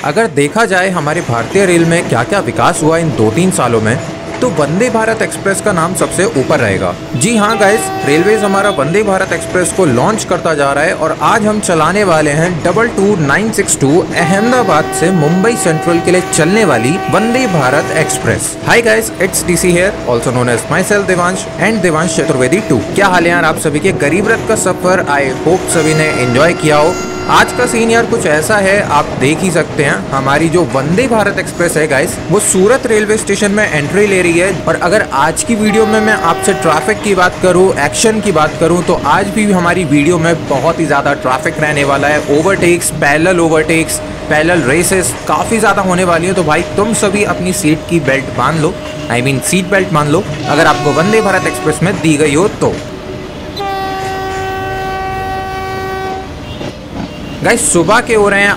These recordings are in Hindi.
अगर देखा जाए हमारे भारतीय रेल में क्या क्या विकास हुआ इन 2-3 सालों में, तो वंदे भारत एक्सप्रेस का नाम सबसे ऊपर रहेगा। जी हाँ गाइस, रेलवेज हमारा वंदे भारत एक्सप्रेस को लॉन्च करता जा रहा है और आज हम चलाने वाले हैं 22962 अहमदाबाद से मुंबई सेंट्रल के लिए चलने वाली Vande Bharat express. Hi guys, it's DC here, also known as myself Devansh and Devansh Chaturvedi 2। क्या हाल है यार आप सभी के? गरीब रथ का सफर आई होप सभी ने एंजॉय किया हो। आज का सीन यार कुछ ऐसा है, आप देख ही सकते हैं। हमारी जो वंदे भारत एक्सप्रेस है गाइस, वो सूरत रेलवे स्टेशन में एंट्री ले रही है। और अगर आज की वीडियो में मैं आपसे ट्रैफिक की बात करूं, एक्शन की बात करूं, तो आज भी हमारी वीडियो में बहुत ही ज्यादा ट्रैफिक रहने वाला है। ओवरटेक्स, पैरेलल रेसेस काफी ज्यादा होने वाली है। तो भाई तुम सभी अपनी सीट की बेल्ट बांध लो, सीट बेल्ट बांध लो अगर आपको वंदे भारत एक्सप्रेस में दी गई हो तो। गाइस सुबह के हो रहे हैं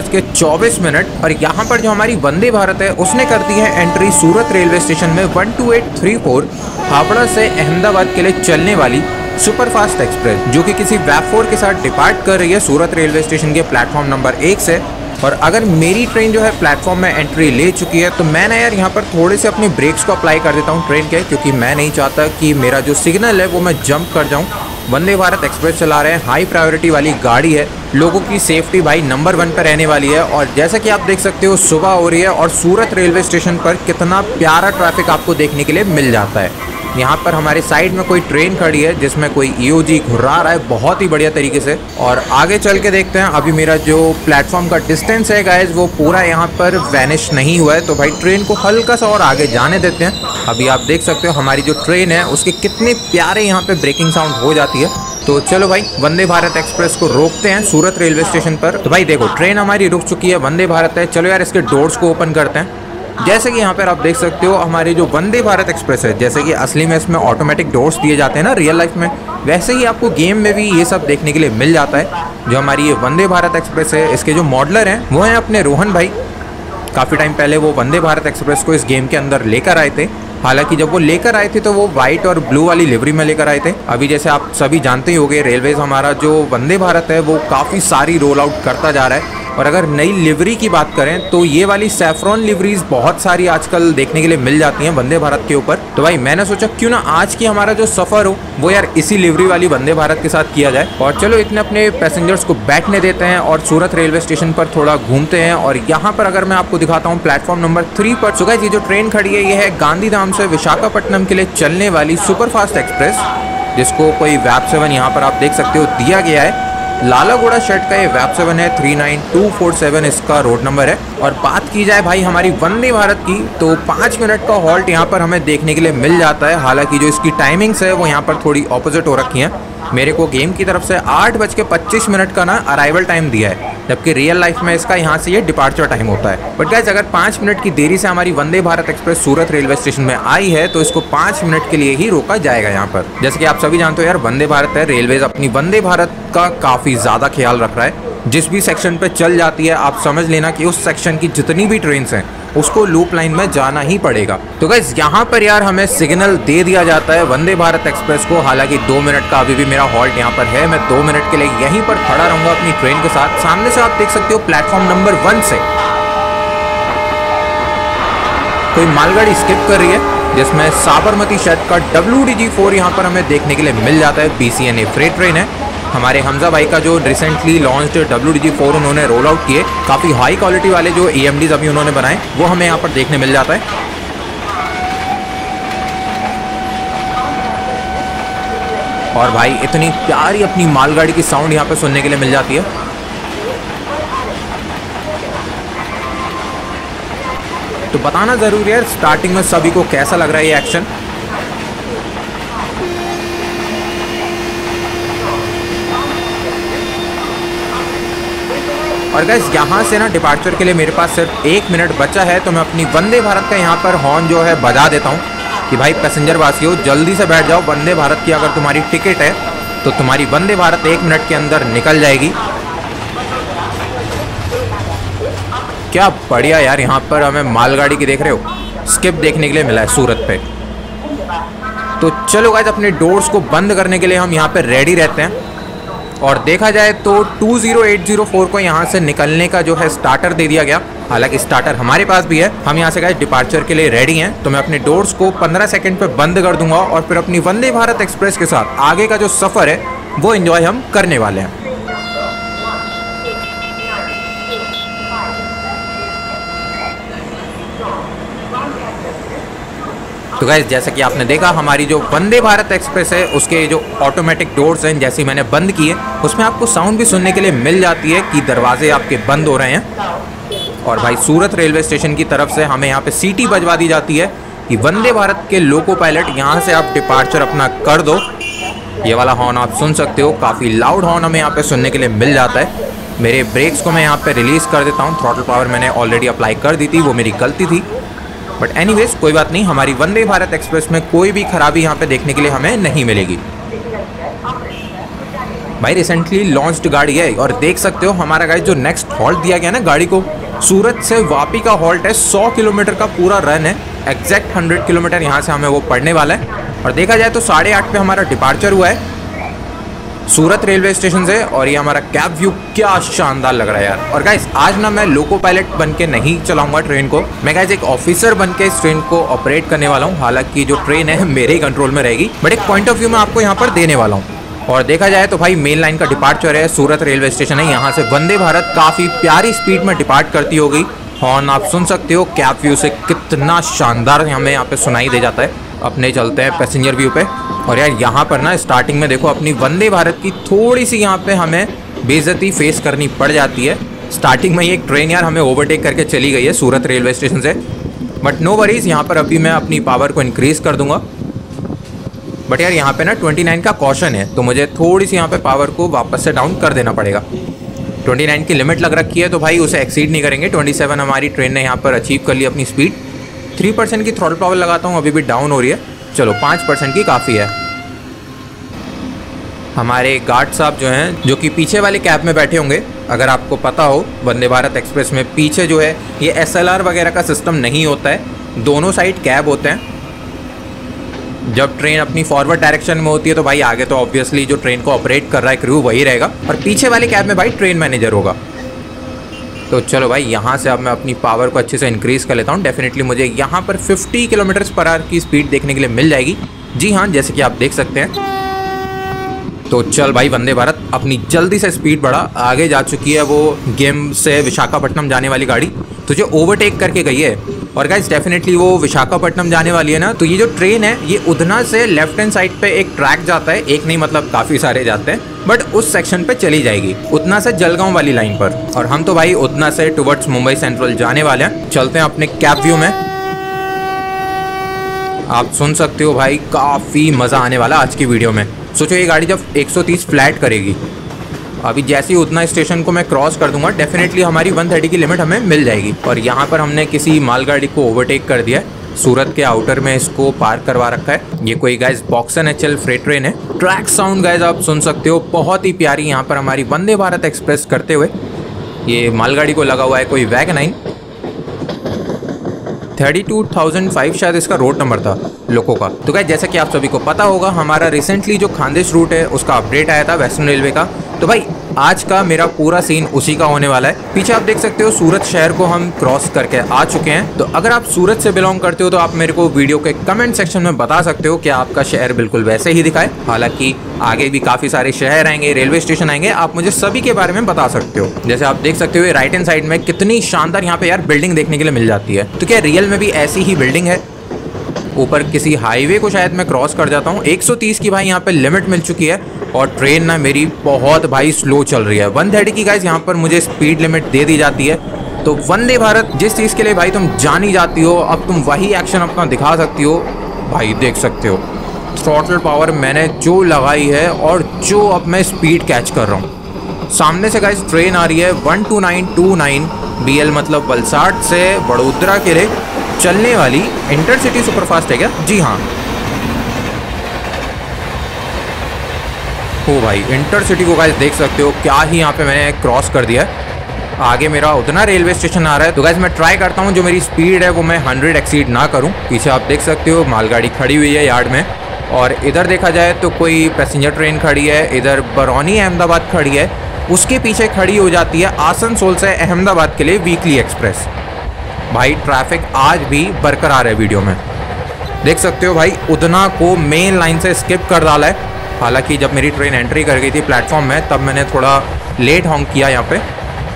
8:24 और यहाँ पर जो हमारी वंदे भारत है उसने कर दी है एंट्री सूरत रेलवे स्टेशन में 12834 हावड़ा से अहमदाबाद के लिए चलने वाली सुपरफास्ट एक्सप्रेस, जो कि किसी वेब4 के साथ डिपार्ट कर रही है सूरत रेलवे स्टेशन के प्लेटफॉर्म नंबर 1 से। और अगर मेरी ट्रेन जो है प्लेटफॉर्म में एंट्री ले चुकी है तो मैं ना यार यहाँ पर थोड़े से अपने ब्रेक्स को अप्लाई कर देता हूँ ट्रेन के, क्योंकि मैं नहीं चाहता कि मेरा जो सिग्नल है वो मैं जंप कर जाऊँ। वंदे भारत एक्सप्रेस चला रहे हैं, हाई प्रायोरिटी वाली गाड़ी है, लोगों की सेफ्टी भाई नंबर 1 पर रहने वाली है। और जैसा कि आप देख सकते हो सुबह हो रही है और सूरत रेलवे स्टेशन पर कितना प्यारा ट्रैफिक आपको देखने के लिए मिल जाता है। यहाँ पर हमारे साइड में कोई ट्रेन खड़ी है जिसमें कोई ईओजी घुर्रा रहा है बहुत ही बढ़िया तरीके से। और आगे चल के देखते हैं। अभी मेरा जो प्लेटफॉर्म का डिस्टेंस है गाइज वो पूरा यहाँ पर वैनिश नहीं हुआ है, तो भाई ट्रेन को हल्का सा और आगे जाने देते हैं। अभी आप देख सकते हो हमारी जो ट्रेन है उसके कितने प्यारे यहाँ पे ब्रेकिंग साउंड हो जाती है। तो चलो भाई वंदे भारत एक्सप्रेस को रोकते हैं सूरत रेलवे स्टेशन पर। तो भाई देखो ट्रेन हमारी रुक चुकी है, वंदे भारत है। चलो यार इसके डोर्स को ओपन करते हैं। जैसे कि यहाँ पर आप देख सकते हो हमारी जो वंदे भारत एक्सप्रेस है, जैसे कि असली में इसमें ऑटोमेटिक डोर्स दिए जाते हैं ना रियल लाइफ में, वैसे ही आपको गेम में भी ये सब देखने के लिए मिल जाता है। जो हमारी ये वंदे भारत एक्सप्रेस है, इसके जो मॉडलर हैं वो हैं अपने रोहन भाई। काफ़ी टाइम पहले वो वंदे भारत एक्सप्रेस को इस गेम के अंदर लेकर आए थे। हालांकि जब वो लेकर आए थे तो वो व्हाइट और ब्लू वाली लिवरी में लेकर आए थे। अभी जैसे आप सभी जानते ही होंगे रेलवेज हमारा जो वंदे भारत है वो काफ़ी सारी रोल आउट करता जा रहा है। और अगर नई लिवरी की बात करें तो ये वाली सैफ्रॉन लिवरीज बहुत सारी आजकल देखने के लिए मिल जाती हैं वंदे भारत के ऊपर। तो भाई मैंने सोचा क्यों ना आज की हमारा जो सफ़र हो वो यार इसी लिवरी वाली वंदे भारत के साथ किया जाए। और चलो इतने अपने पैसेंजर्स को बैठने देते हैं और सूरत रेलवे स्टेशन पर थोड़ा घूमते हैं। और यहाँ पर अगर मैं आपको दिखाता हूँ प्लेटफॉर्म नंबर 3 पर सो गाइस ये जो ट्रेन खड़ी है ये है गांधीधाम से विशाखापट्टनम के लिए चलने वाली सुपरफास्ट एक्सप्रेस, जिसको कोई वेब7 यहाँ पर आप देख सकते हो दिया गया है। लालागुड़ा शेड का ये वेब7 है, 39247 इसका रोड नंबर है। और बात की जाए भाई हमारी वंदे भारत की तो 5 मिनट का हॉल्ट यहाँ पर हमें देखने के लिए मिल जाता है। हालांकि जो इसकी टाइमिंग्स है वो यहाँ पर थोड़ी ऑपोजिट हो रखी हैं। मेरे को गेम की तरफ से 8:25 का ना अराइवल टाइम दिया है, जबकि रियल लाइफ में इसका यहाँ से ये डिपार्चर टाइम होता है। बट गाइस अगर 5 मिनट की देरी से हमारी Vande Bharat express Surat railway station में आई है तो इसको 5 मिनट के लिए ही रोका जाएगा यहाँ पर। जैसे कि आप सभी जानते हो यार वंदे भारत है, रेलवेज अपनी वंदे भारत का काफ़ी ज़्यादा ख्याल रख रहा है। जिस भी सेक्शन पे चल जाती है आप समझ लेना कि उस सेक्शन की जितनी भी ट्रेन्स हैं उसको लूप लाइन में जाना ही पड़ेगा। तो गाइस यहाँ पर यार हमें सिग्नल दे दिया जाता है वंदे भारत एक्सप्रेस को। हालांकि 2 मिनट का अभी भी मेरा हॉल्ट यहाँ पर है, मैं 2 मिनट के लिए यहीं पर खड़ा रहूंगा अपनी ट्रेन के साथ। सामने से आप देख सकते हो प्लेटफॉर्म नंबर 1 से कोई मालगाड़ी स्किप कर रही है, जिसमें साबरमती शेड का WDG4 यहाँ पर हमें देखने के लिए मिल जाता है। BCNA फ्रेट ट्रेन है। हमारे हमजा भाई का जो रिसेंटली लॉन्च्ड WDG4 उन्होंने रोल आउट किए, काफ़ी हाई क्वालिटी वाले जो EMDs अभी उन्होंने बनाए वो हमें यहाँ पर देखने मिल जाता है। और भाई इतनी प्यारी अपनी मालगाड़ी की साउंड यहाँ पे सुनने के लिए मिल जाती है। तो बताना ज़रूरी है स्टार्टिंग में सभी को कैसा लग रहा है ये एक्शन। और गाइस यहाँ से ना डिपार्चर के लिए मेरे पास सिर्फ 1 मिनट बचा है, तो मैं अपनी वंदे भारत का यहाँ पर हॉर्न जो है बजा देता हूँ कि भाई पैसेंजर वासियों जल्दी से बैठ जाओ। वंदे भारत की अगर तुम्हारी टिकट है तो तुम्हारी वंदे भारत 1 मिनट के अंदर निकल जाएगी। क्या बढ़िया यार, यहाँ पर हमें मालगाड़ी की देख रहे हो स्किप देखने के लिए मिला है सूरत पे। तो चलो गाइस अपने डोर्स को बंद करने के लिए हम यहाँ पे रेडी रहते हैं। और देखा जाए तो 20804 को यहाँ से निकलने का जो है स्टार्टर दे दिया गया। हालांकि स्टार्टर हमारे पास भी है, हम यहाँ से गाइस डिपार्चर के लिए रेडी हैं। तो मैं अपने डोर्स को 15 सेकंड पे बंद कर दूंगा और फिर अपनी वंदे भारत एक्सप्रेस के साथ आगे का जो सफ़र है वो एंजॉय हम करने वाले हैं। तो गाइस जैसा कि आपने देखा, हमारी जो वंदे भारत एक्सप्रेस है उसके जो ऑटोमेटिक डोर्स हैं जैसे मैंने बंद किए, उसमें आपको साउंड भी सुनने के लिए मिल जाती है कि दरवाजे आपके बंद हो रहे हैं। और भाई सूरत रेलवे स्टेशन की तरफ से हमें यहाँ पे सीटी बजवा दी जाती है कि वंदे भारत के लोको पायलट यहाँ से आप डिपार्चर अपना कर दो। ये वाला हॉर्न आप सुन सकते हो, काफ़ी लाउड हॉर्न हमें यहाँ पे सुनने के लिए मिल जाता है। मेरे ब्रेक्स को मैं यहाँ पे रिलीज़ कर देता हूँ, थ्रॉटल पावर मैंने ऑलरेडी अप्लाई कर दी थी, वो मेरी गलती थी। बट एनीवेज कोई बात नहीं, हमारी वंदे भारत एक्सप्रेस में कोई भी खराबी यहाँ पे देखने के लिए हमें नहीं मिलेगी। भाई रिसेंटली लॉन्च्ड गाड़ी है और देख सकते हो हमारा गाइस जो नेक्स्ट हॉल्ट दिया गया ना गाड़ी को, सूरत से वापी का हॉल्ट है। 100 किलोमीटर का पूरा रन है, एग्जैक्ट 100 किलोमीटर यहाँ से हमें वो पड़ने वाला है। और देखा जाए तो 8:30 पे हमारा डिपार्चर हुआ है सूरत रेलवे स्टेशन से। और ये हमारा कैब व्यू क्या शानदार लग रहा है यार। और गाइस आज ना मैं लोको पायलट बन के नहीं चलाऊंगा ट्रेन को, मैं गाइस एक ऑफिसर बन के इस ट्रेन को ऑपरेट करने वाला हूँ। हालांकि जो ट्रेन है मेरे ही कंट्रोल में रहेगी, बट एक पॉइंट ऑफ व्यू में आपको यहाँ पर देने वाला हूँ। और देखा जाए तो भाई मेन लाइन का डिपार्चर है, सूरत रेलवे स्टेशन है, यहाँ से वंदे भारत काफ़ी प्यारी स्पीड में डिपार्ट करती होगी। हॉर्न आप सुन सकते हो, कैब व्यू से कितना शानदार हमें यहाँ पे सुनाई दे जाता है। अपने चलते हैं पैसेंजर व्यू पे। और यार यहाँ पर ना स्टार्टिंग में देखो अपनी वंदे भारत की थोड़ी सी यहाँ पे हमें बेइज्जती फेस करनी पड़ जाती है। स्टार्टिंग में ही एक ट्रेन यार हमें ओवरटेक करके चली गई है सूरत रेलवे स्टेशन से, बट नो वरीज, यहाँ पर अभी मैं अपनी पावर को इंक्रीज़ कर दूंगा। बट यार यहाँ पे ना 29 का कॉशन है, तो मुझे थोड़ी सी यहाँ पे पावर को वापस से डाउन कर देना पड़ेगा। 29 की लिमिट लग रखी है तो भाई उसे एक्सीड नहीं करेंगे। 27 हमारी ट्रेन ने यहाँ पर अचीव कर ली अपनी स्पीड। 3% की थ्रॉटल पावर लगाता हूँ, अभी भी डाउन हो रही है। चलो 5% की काफ़ी है। हमारे गार्ड साहब जो हैं, जो कि पीछे वाले कैब में बैठे होंगे, अगर आपको पता हो वंदे भारत एक्सप्रेस में पीछे जो है ये SLR वगैरह का सिस्टम नहीं होता है, दोनों साइड कैब होते हैं। जब ट्रेन अपनी फॉरवर्ड डायरेक्शन में होती है तो भाई आगे तो ऑब्वियसली जो ट्रेन को ऑपरेट कर रहा है क्रू वही रहेगा, और पीछे वाले कैब में भाई ट्रेन मैनेजर होगा। तो चलो भाई यहाँ से अब मैं अपनी पावर को अच्छे से इंक्रीज़ कर लेता हूँ। डेफिनेटली मुझे यहाँ पर 50 किलोमीटर/आवर की स्पीड देखने के लिए मिल जाएगी। जी हाँ, जैसे कि आप देख सकते हैं। तो चल भाई वंदे भारत अपनी जल्दी से स्पीड बढ़ा, आगे जा चुकी है वो गेम से विशाखापट्टनम जाने वाली गाड़ी, तुझे ओवरटेक करके गई है। और गाइस डेफिनेटली वो विशाखापट्टनम जाने वाली है ना, तो ये जो ट्रेन है ये उधना से लेफ्ट हैंड साइड पे एक ट्रैक जाता है, एक नहीं मतलब काफ़ी सारे जाते हैं, बट उस सेक्शन पे चली जाएगी उधना से जलगांव वाली लाइन पर। और हम तो भाई उधना से टुवर्ड्स मुंबई सेंट्रल जाने वाले हैं। चलते हैं अपने कैब व्यू में। आप सुन सकते हो भाई काफ़ी मज़ा आने वाला आज की वीडियो में। सोचो ये गाड़ी जब 130 फ्लैट करेगी, अभी जैसे ही उतना स्टेशन को मैं क्रॉस कर दूंगा डेफिनेटली हमारी 130 की लिमिट हमें मिल जाएगी। और यहाँ पर हमने किसी मालगाड़ी को ओवरटेक कर दिया है, सूरत के आउटर में इसको पार्क करवा रखा है। ये कोई गाइस बॉक्सन HL फ्रेट ट्रेन है। ट्रैक साउंड गाइस आप सुन सकते हो, बहुत ही प्यारी यहाँ पर हमारी वंदे भारत एक्सप्रेस करते हुए। ये मालगाड़ी को लगा हुआ है कोई वैगन 9 32,005 शायद इसका रोड नंबर था लोको का। तो गाइस जैसा कि आप सभी को पता होगा, हमारा रिसेंटली जो खानदेश रूट है उसका अपडेट आया था वेस्टर्न रेलवे का। तो भाई आज का मेरा पूरा सीन उसी का होने वाला है। पीछे आप देख सकते हो सूरत शहर को हम क्रॉस करके आ चुके हैं। तो अगर आप सूरत से बिलोंग करते हो तो आप मेरे को वीडियो के कमेंट सेक्शन में बता सकते हो कि आपका शहर बिल्कुल वैसे ही दिखाए। हालांकि आगे भी काफ़ी सारे शहर आएंगे, रेलवे स्टेशन आएंगे, आप मुझे सभी के बारे में बता सकते हो। जैसे आप देख सकते हो राइट हैंड साइड में कितनी शानदार यहाँ पे यार बिल्डिंग देखने के लिए मिल जाती है। तो क्या रियल में भी ऐसी ही बिल्डिंग है? ऊपर किसी हाईवे को शायद मैं क्रॉस कर जाता हूँ। 130 की भाई यहाँ पे लिमिट मिल चुकी है और ट्रेन ना मेरी बहुत भाई स्लो चल रही है। 130 की गाइस यहाँ पर मुझे स्पीड लिमिट दे दी जाती है। तो वंदे भारत जिस चीज़ के लिए भाई तुम जानी जाती हो, अब तुम वही एक्शन अपना दिखा सकती हो। भाई देख सकते हो थ्रॉटल पावर मैंने जो लगाई है और जो अब मैं स्पीड कैच कर रहा हूँ। सामने से गाइस ट्रेन आ रही है 12929 BL मतलब वलसाड से वडोदरा के लिए चलने वाली इंटरसिटी सुपरफास्ट है क्या? जी हाँ। ओ भाई इंटरसिटी को गाइस देख सकते हो, क्या ही यहाँ पे मैंने क्रॉस कर दिया है। आगे मेरा उतना रेलवे स्टेशन आ रहा है। तो गाइस मैं ट्राई करता हूँ जो मेरी स्पीड है वो मैं 100 एक्सीड ना करूँ। पीछे आप देख सकते हो मालगाड़ी खड़ी हुई है यार्ड में। और इधर देखा जाए तो कोई पैसेंजर ट्रेन खड़ी है, इधर बरौनी अहमदाबाद खड़ी है, उसके पीछे खड़ी हो जाती है आसनसोल से अहमदाबाद के लिए वीकली एक्सप्रेस। भाई ट्रैफिक आज भी बरकरार है। वीडियो में देख सकते हो भाई उधना को मेन लाइन से स्किप कर डाला है। हालांकि जब मेरी ट्रेन एंट्री कर गई थी प्लेटफॉर्म में तब मैंने थोड़ा लेट हॉन्क किया यहाँ पे।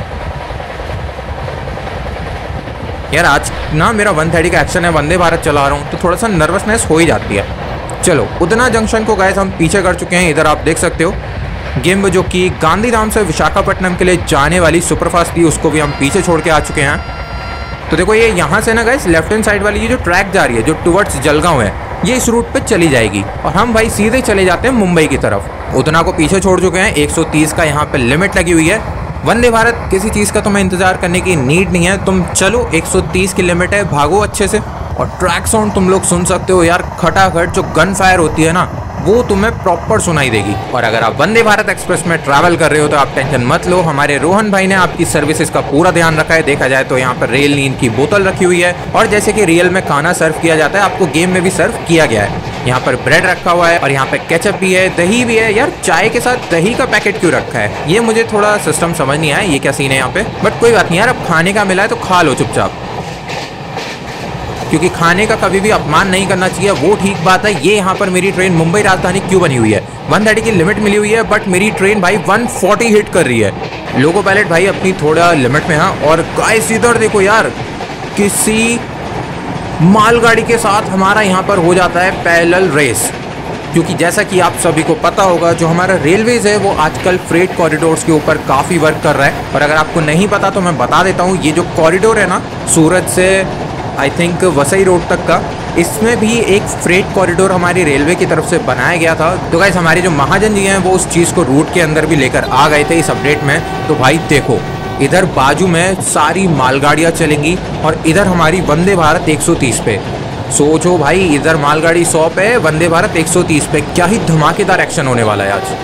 यार आज ना मेरा 130 का एक्शन है, वंदे भारत चला रहा हूँ तो थोड़ा सा नर्वसनेस हो ही जाती है। चलो उधना जंक्शन को गाइस हम पीछे कर चुके हैं। इधर आप देख सकते हो गिम्ब जो कि गांधीधाम से विशाखापट्टनम के लिए जाने वाली सुपरफास्ट थी उसको भी हम पीछे छोड़ के आ चुके हैं। तो देखो ये यहाँ से ना गाइस लेफ्ट हैंड साइड वाली ये जो ट्रैक जा रही है जो टुवर्ड्स जलगांव है ये इस रूट पे चली जाएगी और हम भाई सीधे चले जाते हैं मुंबई की तरफ। उधना को पीछे छोड़ चुके हैं। 130 का यहाँ पे लिमिट लगी हुई है। वंदे भारत किसी चीज़ का तुम्हें इंतजार करने की नीड नहीं है, तुम चलो 130 की लिमिट है, भागो अच्छे से। और ट्रैक साउंड तुम लोग सुन सकते हो यार, खटाखट जो गन फायर होती है ना वो तुम्हें प्रॉपर सुनाई देगी। और अगर आप वंदे भारत एक्सप्रेस में ट्रैवल कर रहे हो तो आप टेंशन मत लो, हमारे रोहन भाई ने आपकी सर्विसेज का पूरा ध्यान रखा है। देखा जाए तो यहाँ पर रेल नींद की बोतल रखी हुई है और जैसे कि रियल में खाना सर्व किया जाता है आपको गेम में भी सर्व किया गया है। यहाँ पर ब्रेड रखा हुआ है और यहाँ पे केचप भी है, दही भी है। यार चाय के साथ दही का पैकेट क्यों रखा है ये मुझे थोड़ा सिस्टम समझ नहीं आया, ये क्या सीन है यहाँ पे। बट कोई बात नहीं यार, अब खाने का मिला है तो खा लो चुपचाप, क्योंकि खाने का कभी भी अपमान नहीं करना चाहिए, वो ठीक बात है। ये यहाँ पर मेरी ट्रेन मुंबई राजधानी क्यों बनी हुई है, 130 की लिमिट मिली हुई है बट मेरी ट्रेन भाई 140 हिट कर रही है। लोको पायलट भाई अपनी थोड़ा लिमिट में है। और गाइस इधर देखो यार, किसी मालगाड़ी के साथ हमारा यहाँ पर हो जाता है पैरेलल रेस, क्योंकि जैसा कि आप सभी को पता होगा जो हमारा रेलवेज है वो आजकल फ्रेट कॉरिडोर्स के ऊपर काफ़ी वर्क कर रहा है। और अगर आपको नहीं पता तो मैं बता देता हूँ, ये जो कॉरिडोर है ना सूरत से आई थिंक वसई रोड तक का, इसमें भी एक फ्रेट कॉरिडोर हमारी रेलवे की तरफ से बनाया गया था। तो गाइस हमारे जो महाजन जी हैं वो उस चीज़ को रूट के अंदर भी लेकर आ गए थे इस अपडेट में। तो भाई देखो इधर बाजू में सारी मालगाड़ियाँ चलेंगी और इधर हमारी वंदे भारत 130 पे। सोचो भाई, इधर मालगाड़ी 100 पे, वंदे भारत 130 पे, क्या ही धमाकेदार एक्शन होने वाला है आज।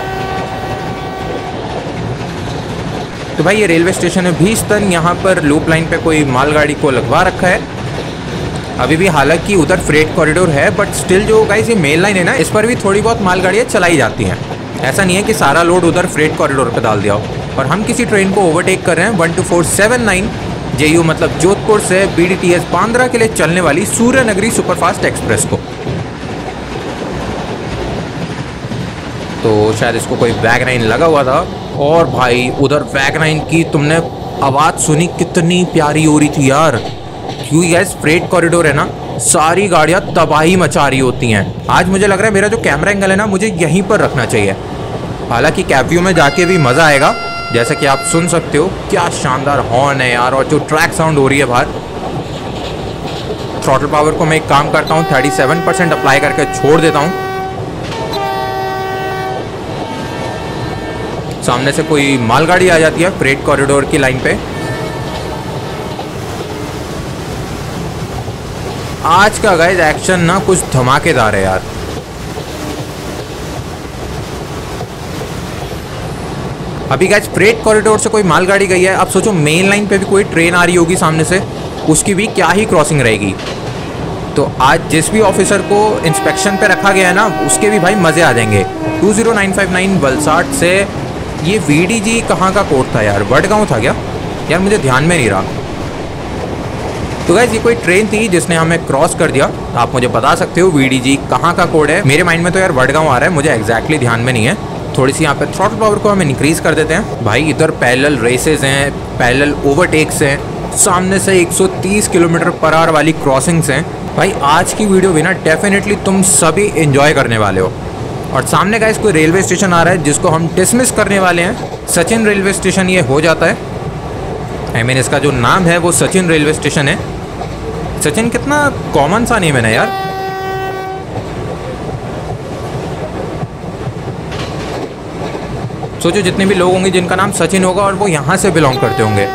तो भाई ये रेलवे स्टेशन है भीस्तन, यहाँ पर लूप लाइन पे कोई मालगाड़ी को लगवा रखा है अभी भी। हालांकि उधर फ्रेट कॉरिडोर है बट स्टिल जो गाइस ये मेन लाइन है ना इस पर भी थोड़ी बहुत मालगाड़ियाँ चलाई जाती हैं। ऐसा नहीं है कि सारा लोड उधर फ्रेट कॉरिडोर पे डाल दिया हो। और हम किसी ट्रेन को ओवरटेक कर रहे हैं 12479 JU मतलब जोधपुर से BDTS बांद्रा के लिए चलने वाली सूर्यनगरी सुपरफास्ट एक्सप्रेस को। तो शायद इसको कोई वैगनाइन लगा हुआ था। और भाई उधर वैगनाइन की तुमने आवाज़ सुनी, कितनी प्यारी हो रही थी यार। क्योंकि गैस फ्रेट कॉरिडोर है ना, सारी गाड़ियाँ तबाही मचा रही होती हैं। आज मुझे लग रहा है मेरा जो कैमरा एंगल है ना मुझे यहीं पर रखना चाहिए। हालांकि कैब्यू में जाके भी मज़ा आएगा, जैसा कि आप सुन सकते हो क्या शानदार हॉर्न है यार। और जो ट्रैक साउंड हो रही है बाहर, थ्रॉटल पावर को मैं एक काम करता हूँ 37% अप्लाई करके छोड़ देता हूँ। सामने से कोई मालगाड़ी आ जाती है फ्रेट कॉरिडोर की लाइन पे। आज का गाइस एक्शन ना कुछ धमाकेदार है यार। अभी गाइस फ्रेट कॉरिडोर से कोई मालगाड़ी गई है, अब सोचो मेन लाइन पे भी कोई ट्रेन आ रही होगी सामने से, उसकी भी क्या ही क्रॉसिंग रहेगी। तो आज जिस भी ऑफिसर को इंस्पेक्शन पे रखा गया है ना उसके भी भाई मज़े आ जाएंगे। 20959 वलसाड से ये VDG कहाँ का कोड था यार, वडगांव था क्या यार, मुझे ध्यान में नहीं रहा। तो गाइस ये कोई ट्रेन थी जिसने हमें क्रॉस कर दिया। आप मुझे बता सकते हो VDG कहाँ का कोड है? मेरे माइंड में तो यार वडगांव आ रहा है, मुझे एग्जैक्टली ध्यान में नहीं है। थोड़ी सी यहाँ पे थ्रॉटल पावर को हम इंक्रीज कर देते हैं। भाई इधर पैरेलल रेसेस हैं, पैरेलल ओवरटेक्स हैं, सामने से 130 किलोमीटर पर आवर वाली क्रॉसिंग्स हैं। भाई आज की वीडियो भी ना डेफिनेटली तुम सभी एंजॉय करने वाले हो। और सामने गाइस कोई रेलवे स्टेशन आ रहा है जिसको हम डिसमिस करने वाले हैं। सचिन रेलवे स्टेशन ये हो जाता है। आई मीन इसका जो नाम है वो सचिन रेलवे स्टेशन है। सचिन कितना कॉमन सा नेम है ना यार। सोचो जितने भी लोग होंगे जिनका नाम सचिन होगा और वो यहाँ से बिलोंग करते होंगे।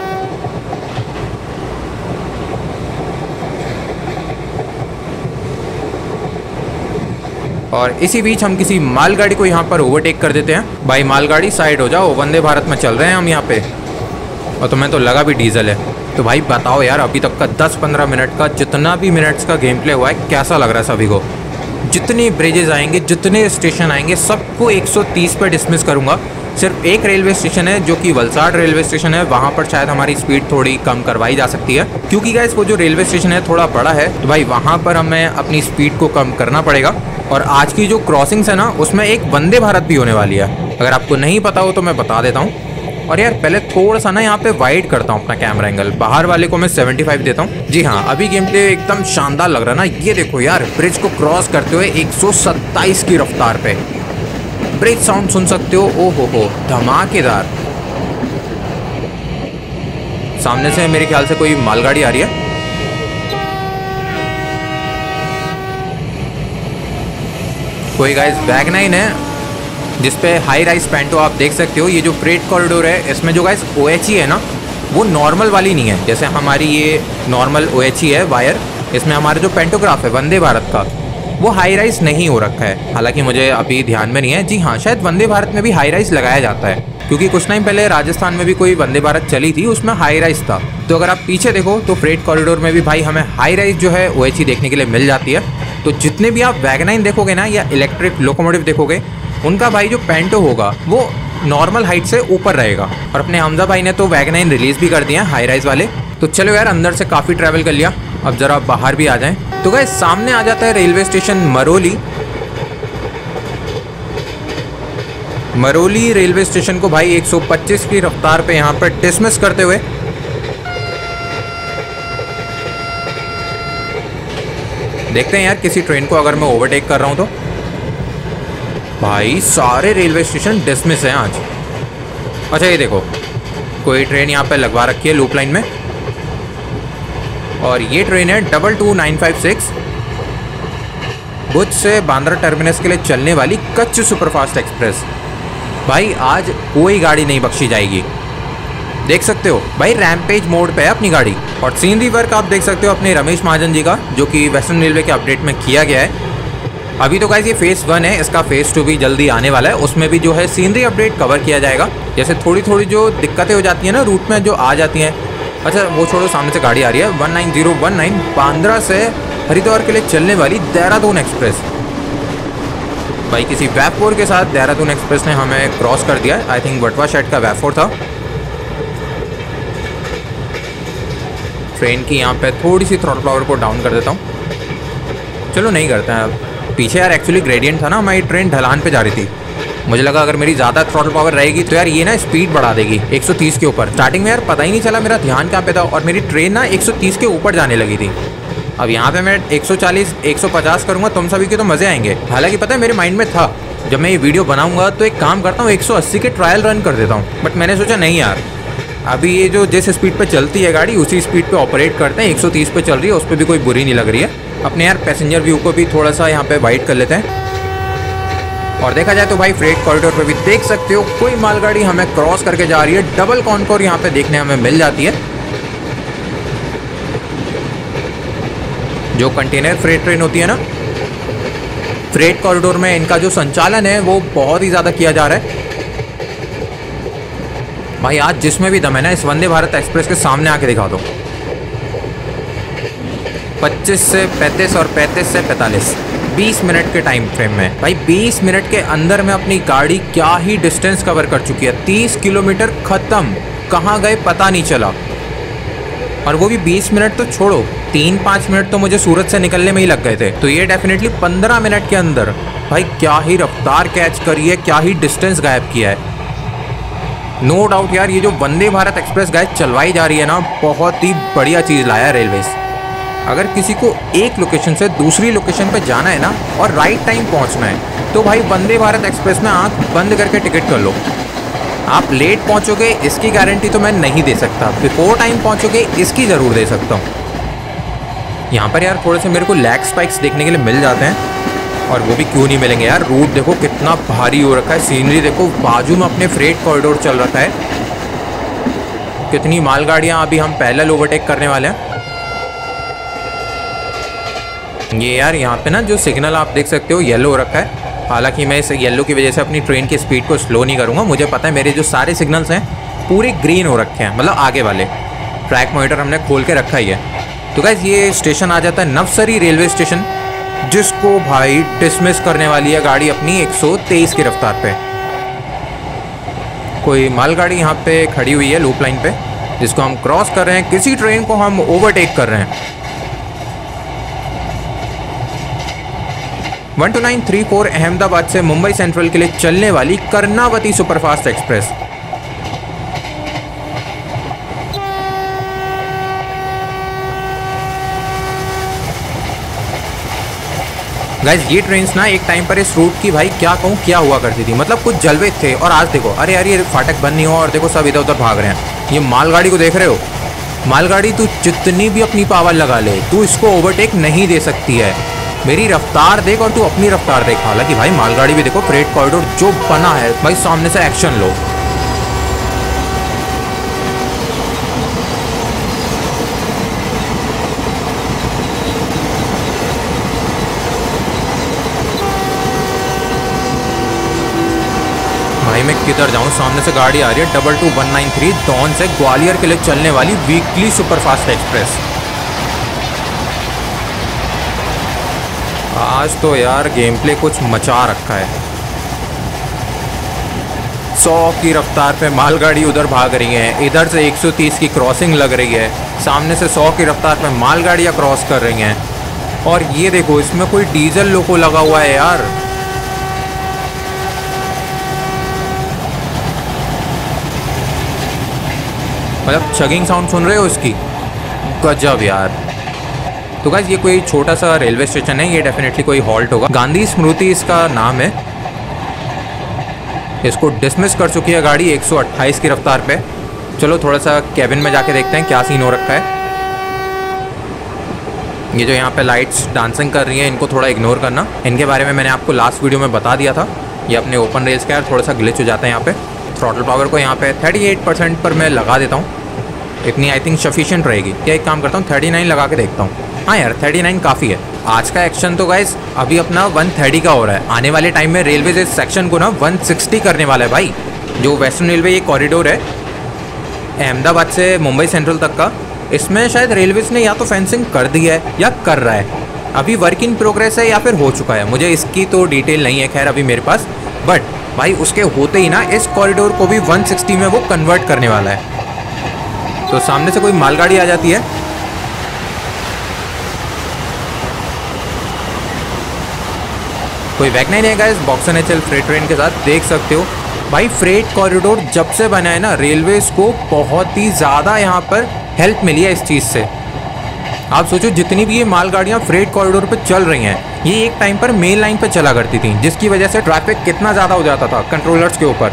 और इसी बीच हम किसी मालगाड़ी को यहाँ पर ओवरटेक कर देते हैं। भाई मालगाड़ी साइड हो जाओ, वंदे भारत में चल रहे हैं हम यहाँ पे। और तुम्हें तो लगा भी डीजल है। तो भाई बताओ यार, अभी तक का 10-15 मिनट का जितना भी मिनट्स का गेम प्ले हुआ है कैसा लग रहा है सभी को? जितने ब्रिजेज आएंगे, जितने स्टेशन आएंगे, सबको 130 पे डिसमिस करूँगा। सिर्फ एक रेलवे स्टेशन है जो कि वलसाड़ रेलवे स्टेशन है, वहाँ पर शायद हमारी स्पीड थोड़ी कम करवाई जा सकती है, क्योंकि गाइस वो जो रेलवे स्टेशन है थोड़ा बड़ा है, तो भाई वहाँ पर हमें अपनी स्पीड को कम करना पड़ेगा। और आज की जो क्रॉसिंग्स है ना, उसमें एक वंदे भारत भी होने वाली है। अगर आपको नहीं पता हो तो मैं बता देता हूँ। और यार पहले थोड़ा सा ना यहाँ पे वाइड करता हूँ अपना कैमरा एंगल, बाहर वाले को मैं 75 देता हूँ। जी हाँ, अभी गेम प्ले एकदम शानदार लग रहा है ना। ये देखो यार, ब्रिज को क्रॉस करते हुए 127 की रफ्तार पे, ब्रेक साउंड सुन सकते हो, ओ हो धमाकेदार। सामने से मेरे ख्याल से कोई मालगाड़ी आ रही है। कोई गाइस वैगनाइन है जिसपे हाई राइज पेंटो आप देख सकते हो। ये जो फ्रेट कॉरिडोर है, इसमें जो गाइस OHE है ना, वो नॉर्मल वाली नहीं है। जैसे हमारी ये नॉर्मल OHE है वायर, इसमें हमारा जो पेंटोग्राफ है वंदे भारत का, वो हाई राइज नहीं हो रखा है। हालांकि मुझे अभी ध्यान में नहीं है। जी हाँ, शायद वंदे भारत में भी हाई राइज लगाया जाता है, क्योंकि कुछ टाइम पहले राजस्थान में भी कोई वंदे भारत चली थी, उसमें हाई राइज था। तो अगर आप पीछे देखो तो फ्रेट कॉरिडोर में भी भाई हमें हाई राइज जो है OHE देखने के लिए मिल जाती है। तो जितने भी आप वैगनाइन देखोगे ना या इलेक्ट्रिक लोकोमोटिव देखोगे, उनका भाई जो पेंटो होगा वो नॉर्मल हाइट से ऊपर रहेगा। और अपने हमजा भाई ने तो वैगनाइन रिलीज भी कर दिए हैं हाई राइज वाले। तो चलो यार, अंदर से काफ़ी ट्रैवल कर लिया, अब ज़रा बाहर भी आ जाएं। तो गाइस सामने आ जाता है railway station Maroli railway station को भाई 125 की रफ्तार पे यहाँ पर डिसमिस करते हुए देखते हैं यार किसी ट्रेन को अगर मैं ओवरटेक कर रहा हूँ तो। भाई सारे रेलवे स्टेशन डिसमिस हैं आज। अच्छा ये देखो, कोई ट्रेन यहाँ पे लगवा रखी है लूप लाइन में, और ये ट्रेन है 22956 भुज से बांद्रा टर्मिनस के लिए चलने वाली कच्छ सुपरफास्ट एक्सप्रेस। भाई आज कोई गाड़ी नहीं बख्शी जाएगी। देख सकते हो भाई रैम्पेज मोड पे है अपनी गाड़ी। और सीनरी वर्क आप देख सकते हो अपने रमेश महाजन जी का, जो कि वेस्टर्न रेलवे के अपडेट में किया गया है। अभी तो गाइस ये फेज़ 1 है, इसका फेज़ 2 भी जल्दी आने वाला है। उसमें भी जो है सीनरी अपडेट कवर किया जाएगा। जैसे थोड़ी थोड़ी जो दिक्कतें हो जाती हैं ना रूट में, जो आ जाती हैं। अच्छा वो छोड़ो, सामने से गाड़ी आ रही है 19019 बांद्रा से हरिद्वार के लिए चलने वाली देहरादून एक्सप्रेस। भाई किसी वैप4 के साथ देहरादून एक्सप्रेस ने हमें क्रॉस कर दिया। आई थिंक वटवा शेड का वैप4 था। ट्रेन की यहाँ पे थोड़ी सी थ्रॉटल पावर को डाउन कर देता हूँ। चलो नहीं करते हैं अब। पीछे यार एक्चुअली ग्रेडियंट था ना, हमारी ट्रेन ढलान पे जा रही थी। मुझे लगा अगर मेरी ज़्यादा थ्रॉटल पावर रहेगी तो यार ये ना स्पीड बढ़ा देगी 130 के ऊपर। स्टार्टिंग में यार पता ही नहीं चला मेरा ध्यान कहाँ पे था, और मेरी ट्रेन ना 130 के ऊपर जाने लगी थी। अब यहाँ पे मैं 140 150 करूँगा, तुम सभी के तो मज़े आएंगे। हालांकि पता है मेरे माइंड में था जब मैं ये वीडियो बनाऊँगा तो एक काम करता हूँ 180 के ट्रायल रन कर देता हूँ। बट मैंने सोचा नहीं यार, अभी ये जो जिस स्पीड पे चलती है गाड़ी उसी स्पीड पे ऑपरेट करते हैं। 130 पे चल रही है, उस पर भी कोई बुरी नहीं लग रही है। अपने यार पैसेंजर व्यू को भी थोड़ा सा यहाँ पे वाइड कर लेते हैं। और देखा जाए तो भाई फ्रेट कॉरिडोर पे भी देख सकते हो कोई मालगाड़ी हमें क्रॉस करके जा रही है। डबल कॉनकोर यहाँ पे देखने हमें मिल जाती है। जो कंटेनर फ्रेट ट्रेन होती है ना, फ्रेट कॉरिडोर में इनका जो संचालन है वो बहुत ही ज़्यादा किया जा रहा है। भाई आज जिसमें भी दम है ना, इस वंदे भारत एक्सप्रेस के सामने आके दिखा दो। 25 से 35 और 35 से 45 20 मिनट के टाइम फ्रेम में भाई 20 मिनट के अंदर में अपनी गाड़ी क्या ही डिस्टेंस कवर कर चुकी है। 30 किलोमीटर खत्म, कहाँ गए पता नहीं चला। और वो भी 20 मिनट तो छोड़ो, 3-5 मिनट तो मुझे सूरत से निकलने में ही लग गए थे। तो ये डेफिनेटली 15 मिनट के अंदर भाई क्या ही रफ्तार कैच करी है, क्या ही डिस्टेंस गायब किया है। नो डाउट यार, ये जो वंदे भारत एक्सप्रेस गाइस चलवाई जा रही है ना, बहुत ही बढ़िया चीज़ लाया रेलवेज। अगर किसी को एक लोकेशन से दूसरी लोकेशन पे जाना है ना और राइट टाइम पहुंचना है, तो भाई वंदे भारत एक्सप्रेस में आंख बंद करके टिकट कर लो। आप लेट पहुंचोगे इसकी गारंटी तो मैं नहीं दे सकता, बिफोर टाइम पहुंचोगे इसकी ज़रूर दे सकता हूँ। यहाँ पर यार थोड़े से मेरे को लैग स्पाइक्स देखने के लिए मिल जाते हैं, और वो भी क्यों नहीं मिलेंगे यार। रूट देखो कितना भारी हो रखा है, सीनरी देखो, बाजू में अपने फ्रेट कॉरिडोर चल रखा है। कितनी मालगाड़ियाँ अभी हम पैरेलल ओवरटेक करने वाले हैं। ये यार यहाँ पे ना जो सिग्नल आप देख सकते हो येलो हो रखा है। हालांकि मैं इस येलो की वजह से अपनी ट्रेन की स्पीड को स्लो नहीं करूँगा। मुझे पता है मेरे जो सारे सिग्नल्स हैं पूरे ग्रीन हो रखे हैं, मतलब आगे वाले। ट्रैक मॉनिटर हमने खोल के रखा ही है। तो गाइस ये स्टेशन आ जाता है नवसरी रेलवे स्टेशन। जिसको भाई डिसमिस करने वाली है गाड़ी अपनी 123 की रफ्तार पे। कोई मालगाड़ी यहाँ पे खड़ी हुई है लूप लाइन पे, जिसको हम क्रॉस कर रहे हैं। किसी ट्रेन को हम ओवरटेक कर रहे हैं। 12934 अहमदाबाद से मुंबई सेंट्रल के लिए चलने वाली कर्णावती सुपरफास्ट एक्सप्रेस। गाइस ये ट्रेन्स ना एक टाइम पर इस रूट की भाई क्या कहूँ क्या हुआ करती थी, मतलब कुछ जलवे थे। और आज देखो, अरे यार ये फाटक बंद नहीं हुआ और देखो सब इधर उधर भाग रहे हैं। ये मालगाड़ी को देख रहे हो, मालगाड़ी तू जितनी भी अपनी पावर लगा ले, तू इसको ओवरटेक नहीं दे सकती है। मेरी रफ्तार देख और तू अपनी रफ्तार देख। हालांकि भाई मालगाड़ी भी देखो, फ्रेट कॉरिडोर जो बना है भाई, सामने से एक्शन लो। भाई मैं किधर जाऊं, सामने से गाड़ी आ रही है 22193 दौन से ग्वालियर के लिए चलने वाली वीकली सुपरफास्ट एक्सप्रेस। आज तो यार गेम प्ले कुछ मचा रखा है। 100 की रफ्तार पे मालगाड़ी उधर भाग रही है, इधर से 130 की क्रॉसिंग लग रही है, सामने से 100 की रफ्तार पे मालगाड़ियाँ क्रॉस कर रही हैं। और ये देखो, इसमें कोई डीजल लोको लगा हुआ है यार। मतलब चगिंग साउंड सुन रहे हो इसकी, गजब यार। तो गाइस ये कोई छोटा सा रेलवे स्टेशन है, ये डेफिनेटली कोई हॉल्ट होगा। गांधी स्मृति इसका नाम है। इसको डिसमिस कर चुकी है गाड़ी 128 की रफ्तार पे। चलो थोड़ा सा कैबिन में जाके देखते हैं क्या सीन हो रखा है। ये जो यहाँ पे लाइट्स डांसिंग कर रही हैं, इनको थोड़ा इग्नोर करना। इनके बारे में मैंने आपको लास्ट वीडियो में बता दिया था। ये अपने ओपन रेल्स का यार थोड़ा सा ग्लिच हो जाता है यहाँ पे। थ्रॉटल पावर को यहाँ पे 38% पर मैं लगा देता हूँ, इतनी आई थिंक सफिशिएंट रहेगी। क्या एक काम करता हूँ, 39 लगा के देखता हूँ। हाँ यार 39 काफ़ी है। आज का एक्शन तो गाइस अभी अपना 130 का हो रहा है। आने वाले टाइम में रेलवे इस सेक्शन को ना 160 करने वाला है भाई। जो वेस्टर्न रेलवे ये कॉरिडोर है अहमदाबाद से मुंबई सेंट्रल तक का, इसमें शायद रेलवेज ने या तो फेंसिंग कर दी है या कर रहा है। अभी वर्क इन प्रोग्रेस है या फिर हो चुका है, मुझे इसकी तो डिटेल नहीं है खैर अभी मेरे पास। बट भाई उसके होते ही ना इस कॉरिडोर को भी 160 में वो कन्वर्ट करने वाला है। तो सामने से कोई मालगाड़ी आ जाती है, कोई वैगन है गाइस बॉक्सर एचएल फ्रेट ट्रेन के साथ, देख सकते हो भाई। फ्रेट कॉरिडोर जब से बना है ना, रेलवेज को बहुत ही ज़्यादा यहाँ पर हेल्प मिली है इस चीज़ से। आप सोचो जितनी भी ये मालगाड़ियाँ फ्रेट कॉरिडोर पर चल रही हैं, ये एक टाइम पर मेन लाइन पर चला करती थी, जिसकी वजह से ट्रैफिक कितना ज़्यादा हो जाता था कंट्रोलर्स के ऊपर।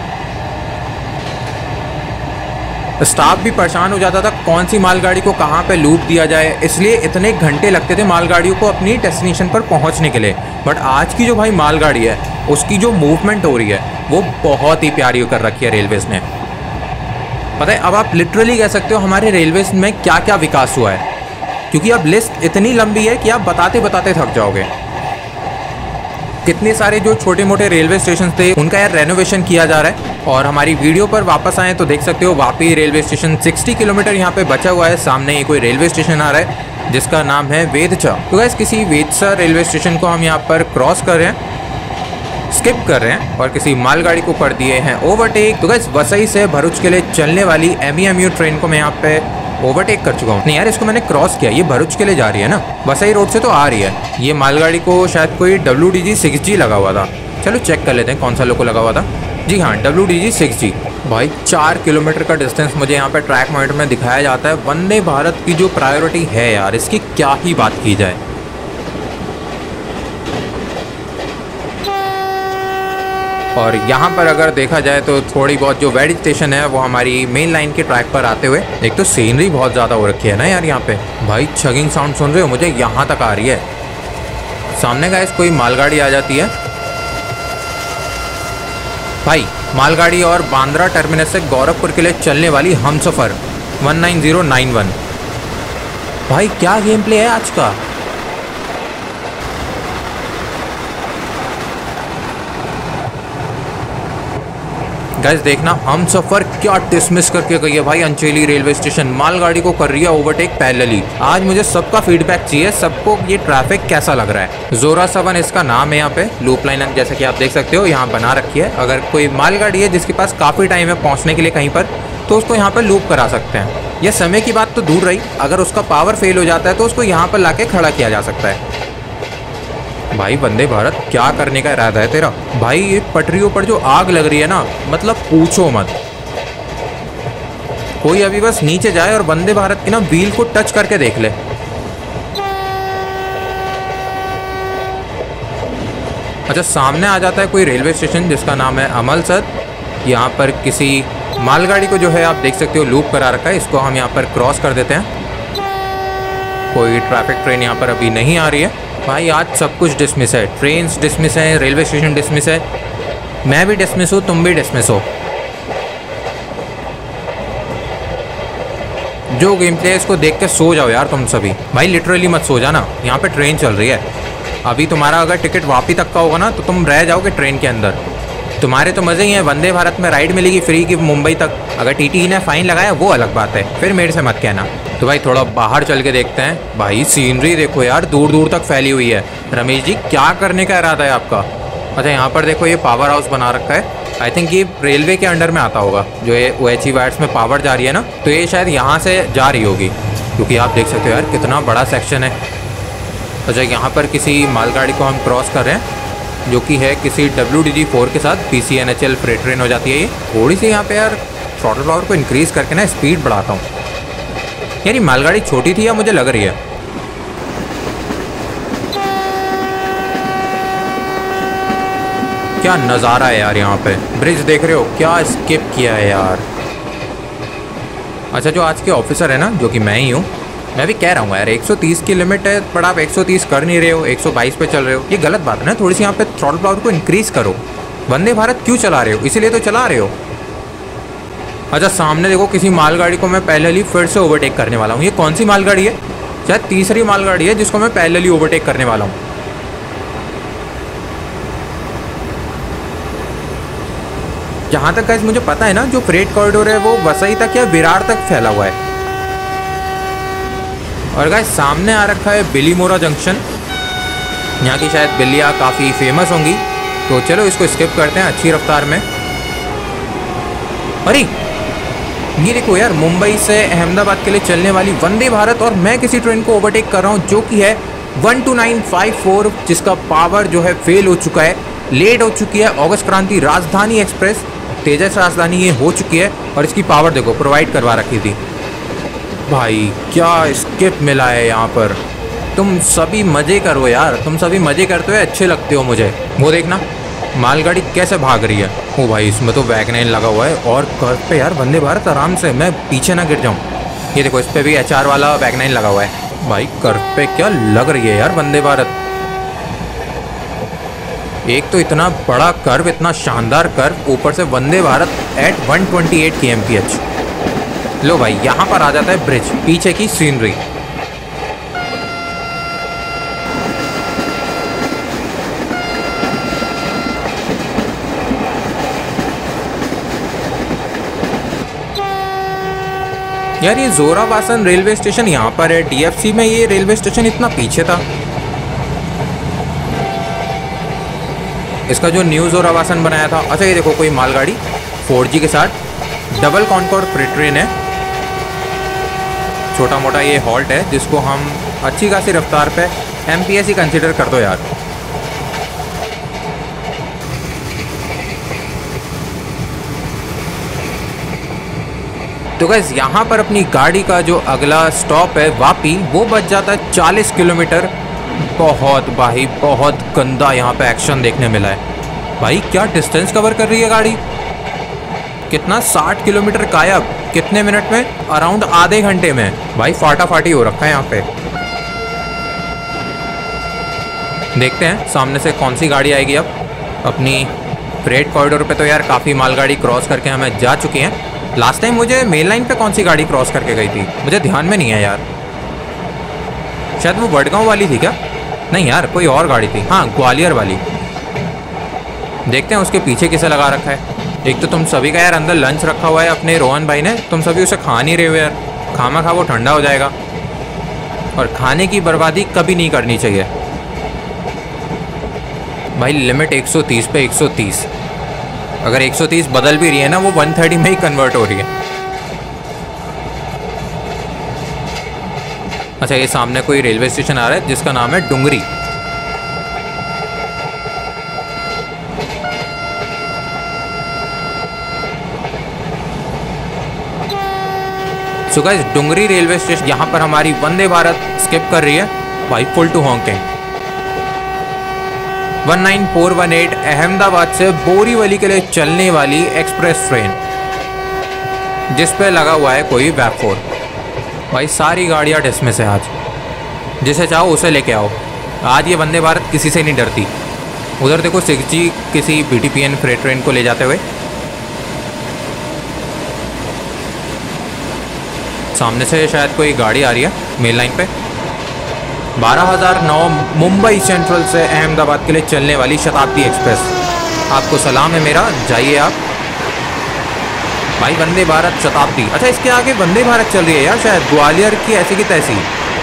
स्टाफ भी परेशान हो जाता था कौन सी मालगाड़ी को कहाँ पे लूप दिया जाए, इसलिए इतने घंटे लगते थे मालगाड़ियों को अपनी डेस्टिनेशन पर पहुँचने के लिए। बट आज की जो भाई मालगाड़ी है, उसकी जो मूवमेंट हो रही है वो बहुत ही प्यारी कर रखी है रेलवेज़ ने। पता है, अब आप लिटरली कह सकते हो हमारे रेलवेज़ में क्या क्या विकास हुआ है, क्योंकि अब लिस्ट इतनी लंबी है कि आप बताते बताते थक जाओगे। कितने सारे जो छोटे मोटे रेलवे स्टेशन थे उनका यार रेनोवेशन किया जा रहा है। और हमारी वीडियो पर वापस आए तो देख सकते हो वापी रेलवे स्टेशन 60 किलोमीटर यहाँ पे बचा हुआ है। सामने ये कोई रेलवे स्टेशन आ रहा है जिसका नाम है वेदचा। तो गाइस किसी वेदचा रेलवे स्टेशन को हम यहाँ पर क्रॉस कर रहे हैं, स्किप कर रहे हैं और किसी मालगाड़ी को कर दिए हैं ओवरटेक। तो गाइस वसई से भरूच के लिए चलने वाली एमईएमयू ट्रेन को मैं यहाँ पे ओवरटेक कर चुका हूँ। नहीं यार इसको मैंने क्रॉस किया, ये भरूच के लिए जा रही है ना, वसई रोड से तो आ रही है। ये मालगाड़ी को शायद कोई WDG 6G लगा हुआ था। चलो चेक कर लेते हैं कौन सा लोको लगा हुआ था। जी हाँ, WDG 6G। भाई 4 किलोमीटर का डिस्टेंस मुझे यहाँ पे ट्रैक मॉनिटर में दिखाया जाता है। वंदे भारत की जो प्रायोरिटी है यार, इसकी क्या ही बात की जाए। और यहाँ पर अगर देखा जाए तो थोड़ी बहुत जो वेजिटेशन है वो हमारी मेन लाइन के ट्रैक पर आते हुए, एक तो सीनरी बहुत ज़्यादा हो रखी है ना यार यहाँ पे। भाई छगिंग साउंड सुन रहे हो, मुझे यहाँ तक आ रही है। सामने गाइस कोई मालगाड़ी आ जाती है भाई, मालगाड़ी और बांद्रा टर्मिनस से गोरखपुर के लिए चलने वाली हमसफ़र 19091। भाई क्या गेम प्ले है आज का। गाइस देखना हम सफर क्या डिसमिस करके गई है भाई। अंचेली रेलवे स्टेशन मालगाड़ी को कर रही है ओवरटेक पैरेलली। आज मुझे सबका फीडबैक चाहिए, सबको ये ट्रैफिक कैसा लग रहा है। जोरा 7 इसका नाम है। यहाँ पे लूप लाइन जैसे कि आप देख सकते हो यहाँ बना रखी है। अगर कोई मालगाड़ी है जिसके पास काफ़ी टाइम है पहुँचने के लिए कहीं पर, तो उसको यहाँ पर लूप करा सकते हैं। यह समय की बात तो दूर रही, अगर उसका पावर फेल हो जाता है तो उसको यहाँ पर ला खड़ा किया जा सकता है। भाई वंदे भारत क्या करने का इरादा है तेरा? भाई ये पटरियों पर जो आग लग रही है ना, मतलब पूछो मत। कोई अभी बस नीचे जाए और वंदे भारत की ना व्हील को टच करके देख ले। अच्छा सामने आ जाता है कोई रेलवे स्टेशन जिसका नाम है अमलसर। यहाँ पर किसी मालगाड़ी को जो है आप देख सकते हो लूप करा रखा है। इसको हम यहाँ पर क्रॉस कर देते हैं। कोई ट्रैफिक ट्रेन यहाँ पर अभी नहीं आ रही है। भाई आज सब कुछ डिसमिस है, ट्रेन्स डिसमिस है, रेलवे स्टेशन डिसमिस है, मैं भी डिसमिस हूँ, तुम भी डिसमिस हो। जो गेम प्ले है इसको देख के सो जाओ यार तुम सभी। भाई लिटरली मत सो जाना, यहाँ पे ट्रेन चल रही है। अभी तुम्हारा अगर टिकट वापी तक का होगा ना तो तुम रह जाओगे ट्रेन के अंदर। तुम्हारे तो मज़े ही हैं, वंदे भारत में राइड मिलेगी फ्री की मुंबई तक। अगर टीटी ने फाइन लगाया वो अलग बात है, फिर मेरे से मत कहना। तो भाई थोड़ा बाहर चल के देखते हैं। भाई सीनरी देखो यार, दूर दूर तक फैली हुई है। रमेश जी क्या करने का इरादा है आपका? अच्छा यहाँ पर देखो ये पावर हाउस बना रखा है। आई थिंक ये रेलवे के अंडर में आता होगा। जो ये OHE वायर्स में पावर जा रही है ना, तो ये शायद यहाँ से जा रही होगी, क्योंकि आप देख सकते हो यार कितना बड़ा सेक्शन है। अच्छा यहाँ पर किसी मालगाड़ी को हम क्रॉस कर रहे हैं जो कि है किसी WDG4 के साथ। PCNHL फ्रेट ट्रेन हो जाती है ये। थोड़ी सी यहाँ पे यार थ्रॉटल पावर को इंक्रीज़ करके ना स्पीड बढ़ाता हूँ। यार ये मालगाड़ी छोटी थी या मुझे लग रही है? क्या नज़ारा है यार यहाँ पे। ब्रिज देख रहे हो, क्या स्किप किया है यार। अच्छा जो आज के ऑफिसर है ना, जो कि मैं ही हूँ, मैं भी कह रहा हूँ यार 130 की लिमिट है पर आप 130 कर नहीं रहे हो, 122 पे चल रहे हो। ये गलत बात है ना, थोड़ी सी यहाँ पे थ्रॉटल पावर को इंक्रीज़ करो। वंदे भारत क्यों चला रहे हो? इसीलिए तो चला रहे हो। अच्छा सामने देखो किसी मालगाड़ी को मैं पैरेलली फिर से ओवरटेक करने वाला हूँ। ये कौन सी मालगाड़ी है? शायद तीसरी मालगाड़ी है जिसको मैं पैरेलली ओवरटेक करने वाला हूँ। जहाँ तक गाइस मुझे पता है ना, जो फ्रेट कॉरिडोर है वो वसई तक या विरार तक फैला हुआ है। और गाइस सामने आ रखा है बिलीमोरा जंक्शन। यहाँ की शायद बिल्लियाँ काफ़ी फेमस होंगी, तो चलो इसको स्किप करते हैं अच्छी रफ्तार में। अरे ये देखो यार, मुंबई से अहमदाबाद के लिए चलने वाली वंदे भारत, और मैं किसी ट्रेन को ओवरटेक कर रहा हूँ जो कि है 12954, जिसका पावर जो है फेल हो चुका है, लेट हो चुकी है। ऑगस्ट क्रांति राजधानी एक्सप्रेस, तेजस राजधानी ये हो चुकी है, और इसकी पावर देखो प्रोवाइड करवा रखी थी। भाई क्या स्किप मिला है यहाँ पर। तुम सभी मज़े करो यार, तुम सभी मज़े करते हुए अच्छे लगते हो मुझे। वो देखना मालगाड़ी कैसे भाग रही है। ओ भाई इसमें तो वैगनाइन लगा हुआ है, और कर्व पे यार वंदे भारत आराम से, मैं पीछे ना गिर जाऊँ। ये देखो इस पर भी HR वाला वैगनाइन लगा हुआ है। भाई कर्व पे क्या लग रही है यार वंदे भारत। एक तो इतना बड़ा कर्व, इतना शानदार कर्व, ऊपर से वंदे भारत एट 128 kmph। लो भाई यहाँ पर आ जाता है ब्रिज, पीछे की सीनरी। यार ये जोरावासन रेलवे स्टेशन यहाँ पर है, DFC में ये रेलवे स्टेशन इतना पीछे था। इसका जो न्यू जोरावासन बनाया था। अच्छा ये देखो कोई मालगाड़ी 4G के साथ डबल कॉनकॉर्ड फ्रेट ट्रेन है। छोटा मोटा ये हॉल्ट है जिसको हम अच्छी खासी रफ्तार पे MPS ही कंसिडर कर दो यार। तो गाइस यहाँ पर अपनी गाड़ी का जो अगला स्टॉप है वापी, वो बच जाता है 40 किलोमीटर। बहुत भाई बहुत गंदा यहाँ पे एक्शन देखने मिला है। भाई क्या डिस्टेंस कवर कर रही है गाड़ी, कितना 60 किलोमीटर गायब कितने मिनट में? अराउंड आधे घंटे में। भाई फाटाफाटी हो रखा है यहाँ पे। देखते हैं सामने से कौन सी गाड़ी आएगी अब। अपनी फ्रेट कॉरिडोर पे तो यार काफ़ी मालगाड़ी क्रॉस करके हमें जा चुकी हैं। लास्ट टाइम मुझे मेन लाइन पे कौन सी गाड़ी क्रॉस करके गई थी मुझे ध्यान में नहीं है यार। शायद वो वडगांव वाली थी क्या? नहीं यार कोई और गाड़ी थी, हाँ ग्वालियर वाली। देखते हैं उसके पीछे किसे लगा रखा है। एक तो तुम सभी का यार अंदर लंच रखा हुआ है अपने रोहन भाई ने, तुम सभी उसे खा नहीं रहे हो यार। खामा खा वो ठंडा हो जाएगा, और खाने की बर्बादी कभी नहीं करनी चाहिए भाई। लिमिट 130 पे 130, अगर 130 बदल भी रही है ना, वो 130 में ही कन्वर्ट हो रही है। अच्छा, ये सामने कोई रेलवे स्टेशन आ रहा है जिसका नाम है Dungri. So guys, Dungri railway station, यहाँ पर हमारी वंदे भारत स्किप कर रही है भाई फुल टू हॉन्किंग। 19418 अहमदाबाद से बोरीवली के लिए चलने वाली एक्सप्रेस ट्रेन, जिस पे लगा हुआ है कोई वैप4। भाई सारी गाड़ियाँ डिसमिस है आज, जिसे चाहो उसे लेके आओ। आज ये वंदे भारत किसी से नहीं डरती। उधर देखो 6G किसी BTPN फ्रेट ट्रेन को ले जाते हुए। सामने से शायद कोई गाड़ी आ रही है मेन लाइन पे। 12009 मुंबई सेंट्रल से अहमदाबाद के लिए चलने वाली शताब्दी एक्सप्रेस, आपको सलाम है मेरा, जाइए आप भाई। वंदे भारत शताब्दी, अच्छा इसके आगे वंदे भारत चल रही है यार शायद, ग्वालियर की ऐसी की तैसी।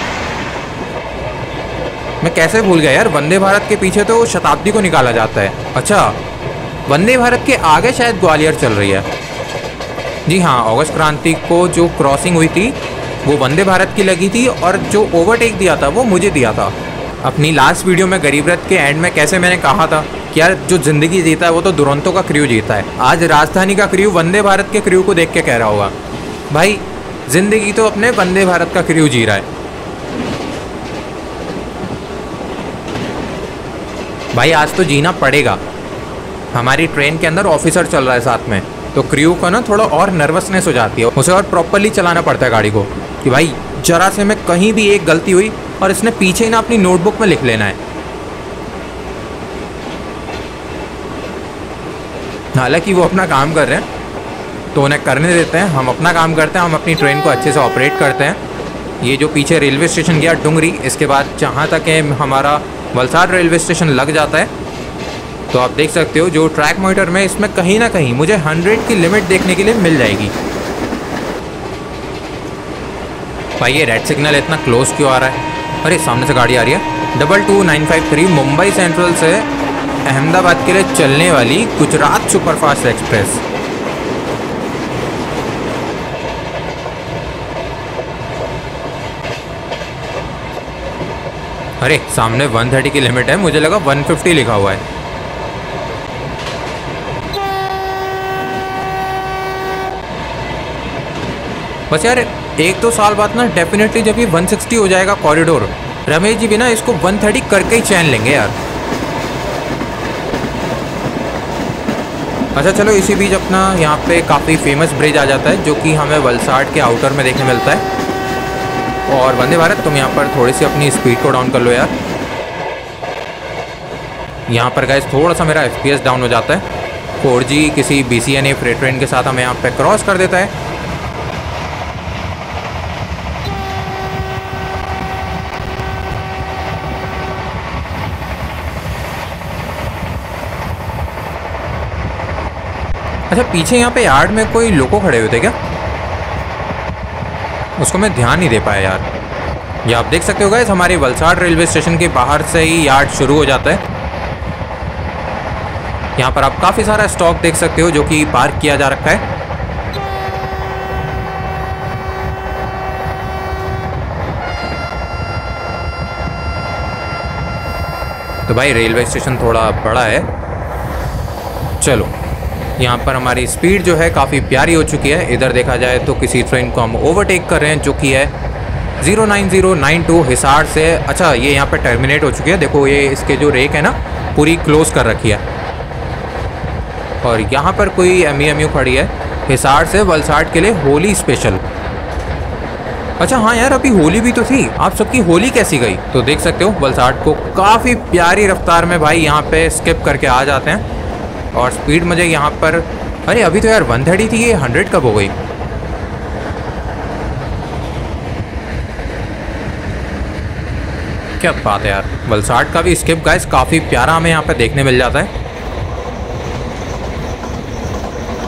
मैं कैसे भूल गया यार, वंदे भारत के पीछे तो शताब्दी को निकाला जाता है। अच्छा, वंदे भारत के आगे शायद ग्वालियर चल रही है। जी हाँ, अगस्त क्रांति को जो क्रॉसिंग हुई थी वो वंदे भारत की लगी थी, और जो ओवरटेक दिया था वो मुझे दिया था। अपनी लास्ट वीडियो में गरीब रथ के एंड में कैसे मैंने कहा था कि यार जो ज़िंदगी जीता है वो तो दुरंतों का क्रू जीता है। आज राजधानी का क्रू वंदे भारत के क्रू को देख के कह रहा होगा भाई ज़िंदगी तो अपने वंदे भारत का क्रू जी रहा है। भाई आज तो जीना पड़ेगा। हमारी ट्रेन के अंदर ऑफिसर चल रहा है साथ में, तो क्रू को ना थोड़ा और नर्वसनेस हो जाती है, उसे और प्रॉपरली चलाना पड़ता है गाड़ी को कि भाई जरा से में कहीं भी एक गलती हुई और इसने पीछे ही ना अपनी नोटबुक में लिख लेना है। हालांकि वो अपना काम कर रहे हैं तो उन्हें करने देते हैं, हम अपना काम करते हैं, हम अपनी ट्रेन को अच्छे से ऑपरेट करते हैं। ये जो पीछे रेलवे स्टेशन गया डुंगरी, इसके बाद जहाँ तक है हमारा वलसाड रेलवे स्टेशन लग जाता है। तो आप देख सकते हो जो ट्रैक मॉनिटर में इसमें कहीं ना कहीं मुझे 100 की लिमिट देखने के लिए मिल जाएगी। भाई ये रेड सिग्नल इतना क्लोज क्यों आ रहा है? अरे सामने से गाड़ी आ रही है। 22953 मुंबई सेंट्रल से अहमदाबाद के लिए चलने वाली गुजरात सुपरफास्ट एक्सप्रेस। अरे सामने 130 की लिमिट है, मुझे लगा 150 लिखा हुआ है। बस यार 1-2 साल बाद ना डेफिनेटली जब ये 160 हो जाएगा कॉरिडोर, रमेश जी भी ना इसको 130 करके ही चैन लेंगे यार। अच्छा चलो, इसी बीच अपना यहाँ पे काफ़ी फेमस ब्रिज आ जाता है जो कि हमें वलसाड के आउटर में देखने मिलता है। और वंदे भारत तुम यहाँ पर थोड़ी सी अपनी स्पीड को डाउन कर लो यार। यहाँ पर गाइस थोड़ा सा मेरा FPS डाउन हो जाता है। 4G किसी BCNA फ्रेट ट्रेन के साथ हमें यहाँ पे क्रॉस कर देता है। अच्छा पीछे यहाँ पे यार्ड में कोई लोको खड़े हुए थे क्या? उसको मैं ध्यान नहीं दे पाया यार। ये आप देख सकते हो गाइस, हमारे वलसाड रेलवे स्टेशन के बाहर से ही यार्ड शुरू हो जाता है। यहाँ पर आप काफ़ी सारा स्टॉक देख सकते हो जो कि पार्क किया जा रखा है। तो भाई रेलवे स्टेशन थोड़ा बड़ा है। चलो यहाँ पर हमारी स्पीड जो है काफ़ी प्यारी हो चुकी है। इधर देखा जाए तो किसी ट्रेन को हम ओवरटेक कर रहे हैं जो कि है 09092 हिसार से। अच्छा ये यहाँ पर टर्मिनेट हो चुकी है, देखो ये इसके जो रेक है ना पूरी क्लोज कर रखी है। और यहाँ पर कोई MEMU खड़ी है हिसार से वलसाड के लिए होली स्पेशल। अच्छा हाँ यार, अभी होली भी तो थी, आप सबकी होली कैसी गई? तो देख सकते हो वलसाड को काफ़ी प्यारी रफ्तार में भाई यहाँ पे स्किप करके आ जाते हैं। और स्पीड मुझे यहाँ पर, अरे अभी तो यार 130 थी, ये 100 कब हो गई? क्या बात है यार। वलसाड का भी स्किप गाइस काफ़ी प्यारा हमें यहाँ पे देखने मिल जाता है।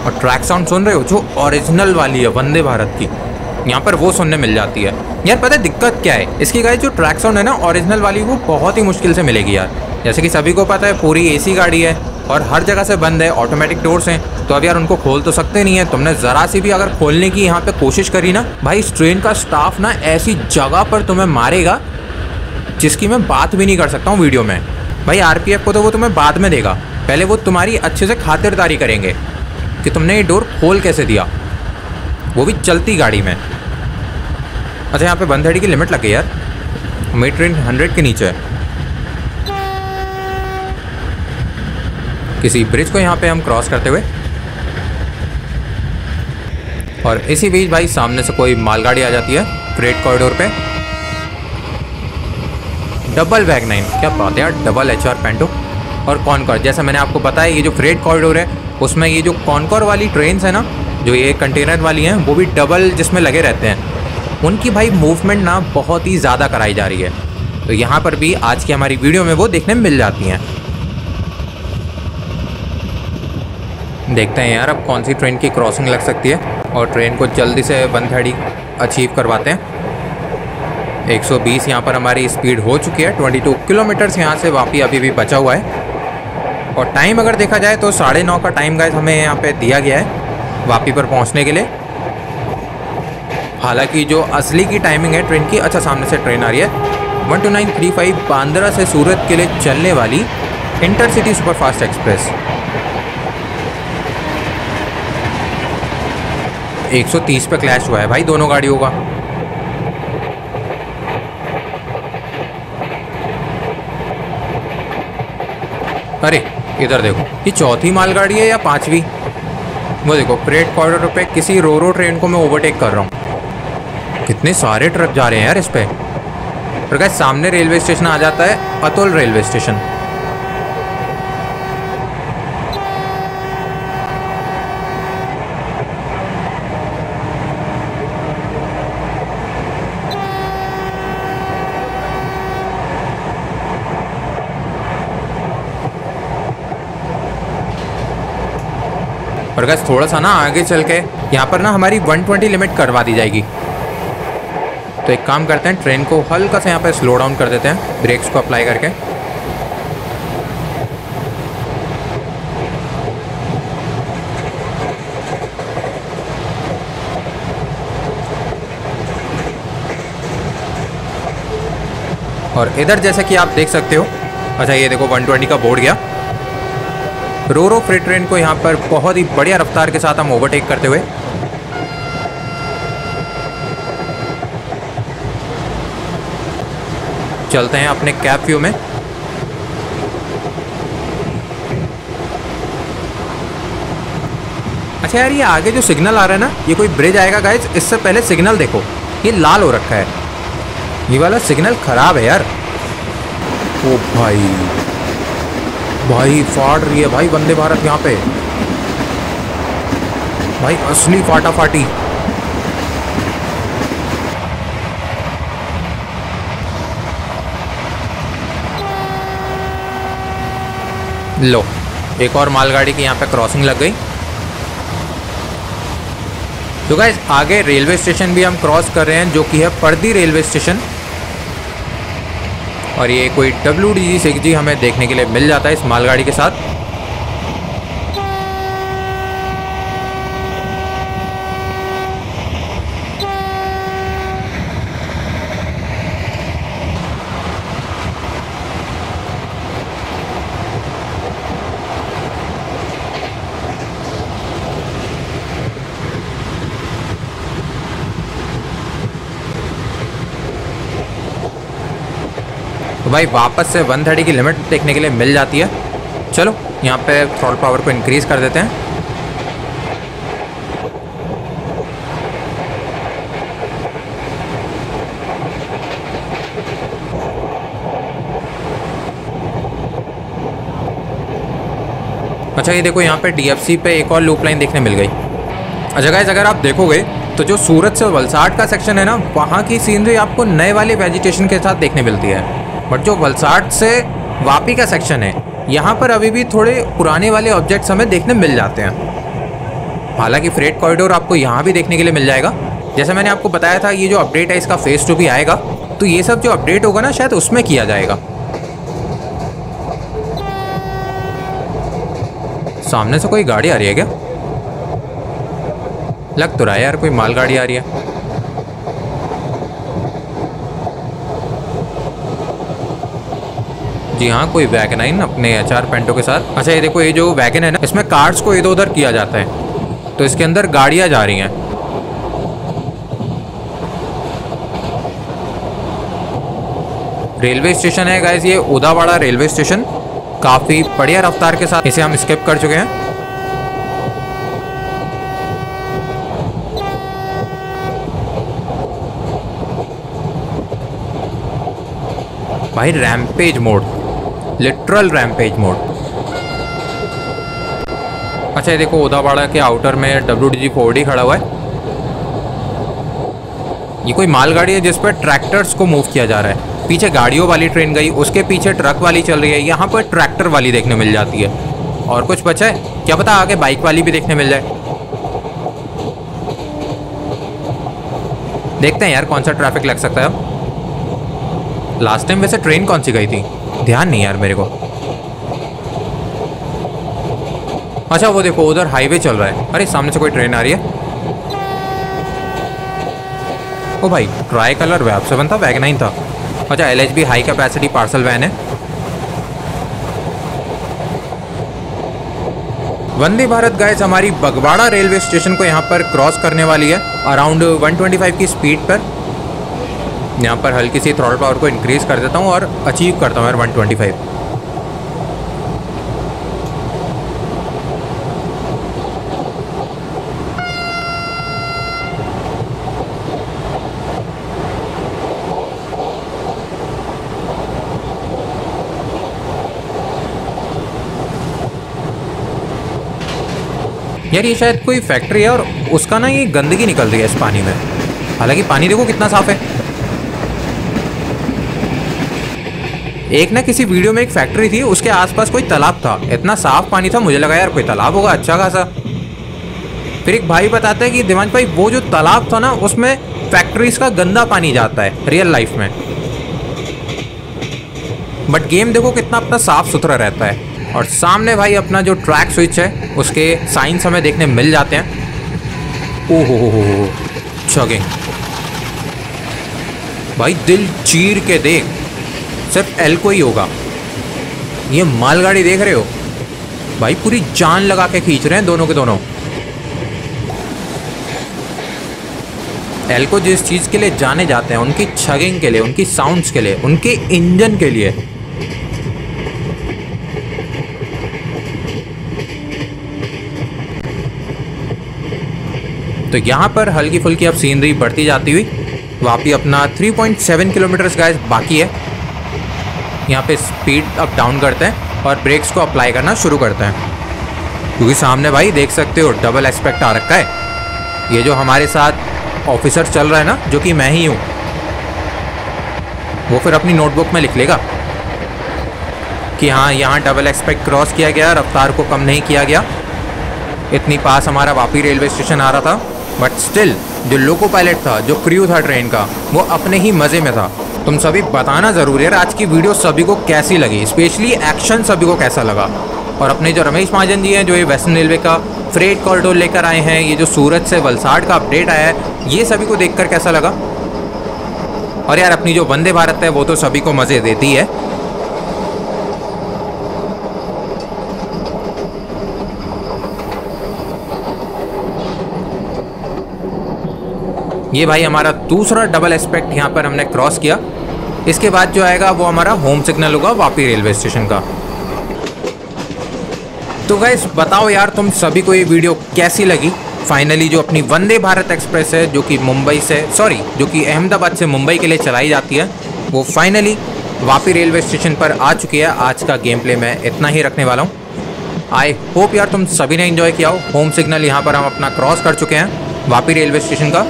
और ट्रैक साउंड सुन रहे हो जो ओरिजिनल वाली है वंदे भारत की, यहाँ पर वो सुनने मिल जाती है। यार पता है दिक्कत क्या है इसकी गाइस, जो ट्रैक साउंड है ना ओरिजिनल वाली वो बहुत ही मुश्किल से मिलेगी यार। जैसे कि सभी को पता है पूरी एसी गाड़ी है और हर जगह से बंद है, ऑटोमेटिक डोर्स हैं, तो अब यार उनको खोल तो सकते नहीं है। तुमने ज़रा सी भी अगर खोलने की यहाँ पे कोशिश करी ना भाई, इस ट्रेन का स्टाफ ना ऐसी जगह पर तुम्हें मारेगा जिसकी मैं बात भी नहीं कर सकता हूँ वीडियो में। भाई आरपीएफ को तो वो तुम्हें बाद में देगा, पहले वो तुम्हारी अच्छे से खातिरदारी करेंगे कि तुमने ये डोर खोल कैसे दिया, वो भी चलती गाड़ी में। अच्छा यहाँ पे बंदड़ी की लिमिट लगी यार, मेरी ट्रेन 100 के नीचे है। किसी ब्रिज को यहाँ पे हम क्रॉस करते हुए, और इसी बीच भाई सामने से कोई मालगाड़ी आ जाती है फ्रेट कॉरिडोर पे। डबल वैगनाइन, क्या बात है यार, डबल एचआर पेंटो और कॉनकॉर। जैसा मैंने आपको बताया ये जो फ्रेट कॉरिडोर है उसमें ये जो कॉनकॉर वाली ट्रेन्स है ना, जो ये कंटेनर वाली हैं, वो भी डबल जिसमें लगे रहते हैं, उनकी भाई मूवमेंट ना बहुत ही ज़्यादा कराई जा रही है। तो यहाँ पर भी आज की हमारी वीडियो में वो देखने में मिल जाती हैं। देखते हैं यार अब कौन सी ट्रेन की क्रॉसिंग लग सकती है और ट्रेन को जल्दी से बंदड़ी अचीव करवाते हैं। 120 यहाँ पर हमारी स्पीड हो चुकी है, 22 किलोमीटर्स यहाँ से वापी अभी भी बचा हुआ है। और टाइम अगर देखा जाए तो 9:30 का टाइम गाइस हमें यहाँ पे दिया गया है वापी पर पहुँचने के लिए। हालांकि जो असली की टाइमिंग है ट्रेन की, अच्छा सामने से ट्रेन आ रही है 12935 बांद्रा से सूरत के लिए चलने वाली इंटरसिटी सुपरफास्ट एक्सप्रेस। 130 पे क्लैश हुआ है भाई दोनों गाड़ियों का। अरे इधर देखो, ये चौथी मालगाड़ी है या पांचवी, वो देखो फ्रेट कॉरिडोर पे किसी रोरो ट्रेन को मैं ओवरटेक कर रहा हूँ। कितने सारे ट्रक जा रहे हैं यार इस पे। और गाइस सामने रेलवे स्टेशन आ जाता है, अतुल रेलवे स्टेशन। और गाइस थोड़ा सा ना आगे चल के यहाँ पर ना हमारी 120 लिमिट करवा दी जाएगी। तो एक काम करते हैं, ट्रेन को हल्का सा यहाँ पे स्लो डाउन कर देते हैं ब्रेक्स को अप्लाई करके। और इधर जैसा कि आप देख सकते हो, अच्छा ये देखो 120 का बोर्ड गया। रोरो फ्रेट ट्रेन को यहाँ पर बहुत ही बढ़िया रफ्तार के साथ हम ओवरटेक करते हुए चलते हैं अपने कैब व्यू में। अच्छा यार ये आगे जो सिग्नल आ रहा है ना, ये कोई ब्रिज आएगा गाइस, इससे पहले सिग्नल देखो ये लाल हो रखा है, ये वाला सिग्नल खराब है यार। ओ भाई फाड़ रही है भाई वंदे भारत यहाँ पे, भाई असली फाटाफाटी। लो एक और मालगाड़ी की यहाँ पे क्रॉसिंग लग गई। तो गाइस आगे रेलवे स्टेशन भी हम क्रॉस कर रहे हैं जो कि है परदी रेलवे स्टेशन। और ये कोई WDG6G हमें देखने के लिए मिल जाता है इस मालगाड़ी के साथ। तो भाई वापस से 130 की लिमिट देखने के लिए मिल जाती है। चलो यहाँ पे थ्रॉटल पावर को इंक्रीज़ कर देते हैं। अच्छा ये देखो यहाँ पे DFC पे एक और लूप लाइन देखने मिल गई। अच्छा गाइस अगर आप देखोगे तो जो सूरत से वलसाड का सेक्शन है ना, वहाँ की सीनरी आपको नए वाले वेजिटेशन के साथ देखने मिलती है। बट जो वलसाड से वापी का सेक्शन है, यहाँ पर अभी भी थोड़े पुराने वाले ऑब्जेक्ट्स हमें देखने मिल जाते हैं। हालांकि फ्रेट कॉरिडोर आपको यहाँ भी देखने के लिए मिल जाएगा। जैसे मैंने आपको बताया था, ये जो अपडेट है इसका फेज 2 भी आएगा, तो ये सब जो अपडेट होगा ना शायद उसमें किया जाएगा। सामने से कोई गाड़ी आ रही है क्या? लग तो रहा है यार कोई मालगाड़ी आ रही है। जी हाँ, कोई वैगनाइन अपने HR पेंटो के साथ। अच्छा ये देखो, ये जो वैगन है ना, इसमें कार्स को इधर उधर किया जाता है, तो इसके अंदर गाड़ियाँ जा रही हैं। रेलवे स्टेशन है गाइस ये, उदावाड़ा रेलवे स्टेशन। काफ़ी बढ़िया रफ्तार के साथ इसे हम स्किप कर चुके हैं। भाई rampage mode, literal rampage mode. अच्छा ये देखो, उदावाड़ा के आउटर में WDG-4D खड़ा हुआ है। ये कोई मालगाड़ी है जिस पर ट्रैक्टर्स को मूव किया जा रहा है। पीछे गाड़ियों वाली ट्रेन गई, उसके पीछे ट्रक वाली चल रही है, यहाँ पर ट्रैक्टर वाली देखने मिल जाती है। और कुछ बचा है क्या पता, आगे बाइक वाली भी देखने मिल जाए। देखते हैं यार कौन सा ट्रैफिक लग सकता है। लास्ट टाइम वैसे ट्रेन कौन सी गई थी, ध्यान नहीं यार मेरे को। अच्छा वो देखो, उधर हाईवे चल रहा है। अरे सामने से कोई ट्रेन आ रही है। ओ भाई, ट्राई कलर वैब 7 था, वैगनाइन था। अच्छा LHB high capacity parcel van है। वंदे भारत गाइस हमारी बगवाड़ा रेलवे स्टेशन को यहाँ पर क्रॉस करने वाली है अराउंड 125 की स्पीड पर। यहाँ पर हल्की सी थ्रॉटल पावर को इंक्रीज कर देता हूँ और अचीव करता हूँ यार 125। यार ये शायद कोई फैक्ट्री है और उसका ना ये गंदगी निकल रही है इस पानी में। हालांकि पानी देखो कितना साफ है। एक ना किसी वीडियो में एक फैक्ट्री थी, उसके आसपास कोई तालाब था, इतना साफ पानी था, मुझे लगा यार कोई तालाब होगा अच्छा खासा। फिर एक भाई बताते हैं कि दिवांश भाई वो जो तालाब था ना उसमें फैक्ट्रीज का गंदा पानी जाता है रियल लाइफ में, बट गेम देखो कितना अपना साफ सुथरा रहता है। और सामने भाई अपना जो ट्रैक स्विच है उसके साइंस हमें देखने मिल जाते हैं। ओहो हो चगिंग भाई, दिल चीर के देख, सिर्फ L को ही होगा। ये मालगाड़ी देख रहे हो भाई, पूरी जान लगा के खींच रहे हैं दोनों के दोनों। L को जिस चीज़ के लिए जाने जाते हैं, उनकी छगिंग के लिए, उनकी साउंड्स के लिए, उनके इंजन के लिए। तो यहाँ पर हल्की फुल्की अब सीनरी बढ़ती जाती हुई वापी अपना 3.7 किलोमीटर गाइस बाकी है। यहाँ पे स्पीड अप डाउन करते हैं और ब्रेक्स को अप्लाई करना शुरू करते हैं, क्योंकि सामने भाई देख सकते हो डबल एस्पेक्ट आ रखा है। ये जो हमारे साथ ऑफिसर चल रहा है ना, जो कि मैं ही हूँ, वो फिर अपनी नोटबुक में लिख लेगा कि हाँ यहाँ डबल एस्पेक्ट क्रॉस किया गया, रफ्तार को कम नहीं किया गया। इतनी पास हमारा वापी रेलवे स्टेशन आ रहा था, बट स्टिल जो लोको पायलट था, जो क्रू था ट्रेन का, वो अपने ही मज़े में था। तुम सभी बताना ज़रूरी है आज की वीडियो सभी को कैसी लगी, स्पेशली एक्शन सभी को कैसा लगा। और अपने जो रमेश महाजन जी हैं, जो ये वेस्टर्न रेलवे का फ्रेट कॉरिडोर लेकर आए हैं, ये जो सूरत से वलसाड़ का अपडेट आया है, ये सभी को देखकर कैसा लगा। और यार अपनी जो वंदे भारत है वो तो सभी को मज़े देती है। ये भाई हमारा दूसरा डबल एस्पेक्ट यहाँ पर हमने क्रॉस किया। इसके बाद जो आएगा वो हमारा होम सिग्नल होगा वापी रेलवे स्टेशन का। तो गाइस बताओ यार तुम सभी को ये वीडियो कैसी लगी। फाइनली जो अपनी वंदे भारत एक्सप्रेस है, जो कि अहमदाबाद से मुंबई के लिए चलाई जाती है, वो फाइनली वापी रेलवे स्टेशन पर आ चुकी है। आज का गेम प्ले मैं इतना ही रखने वाला हूँ। आई होप यार तुम सभी ने एंजॉय किया हो। होम सिग्नल यहाँ पर हम अपना क्रॉस कर चुके हैं वापी रेलवे स्टेशन का।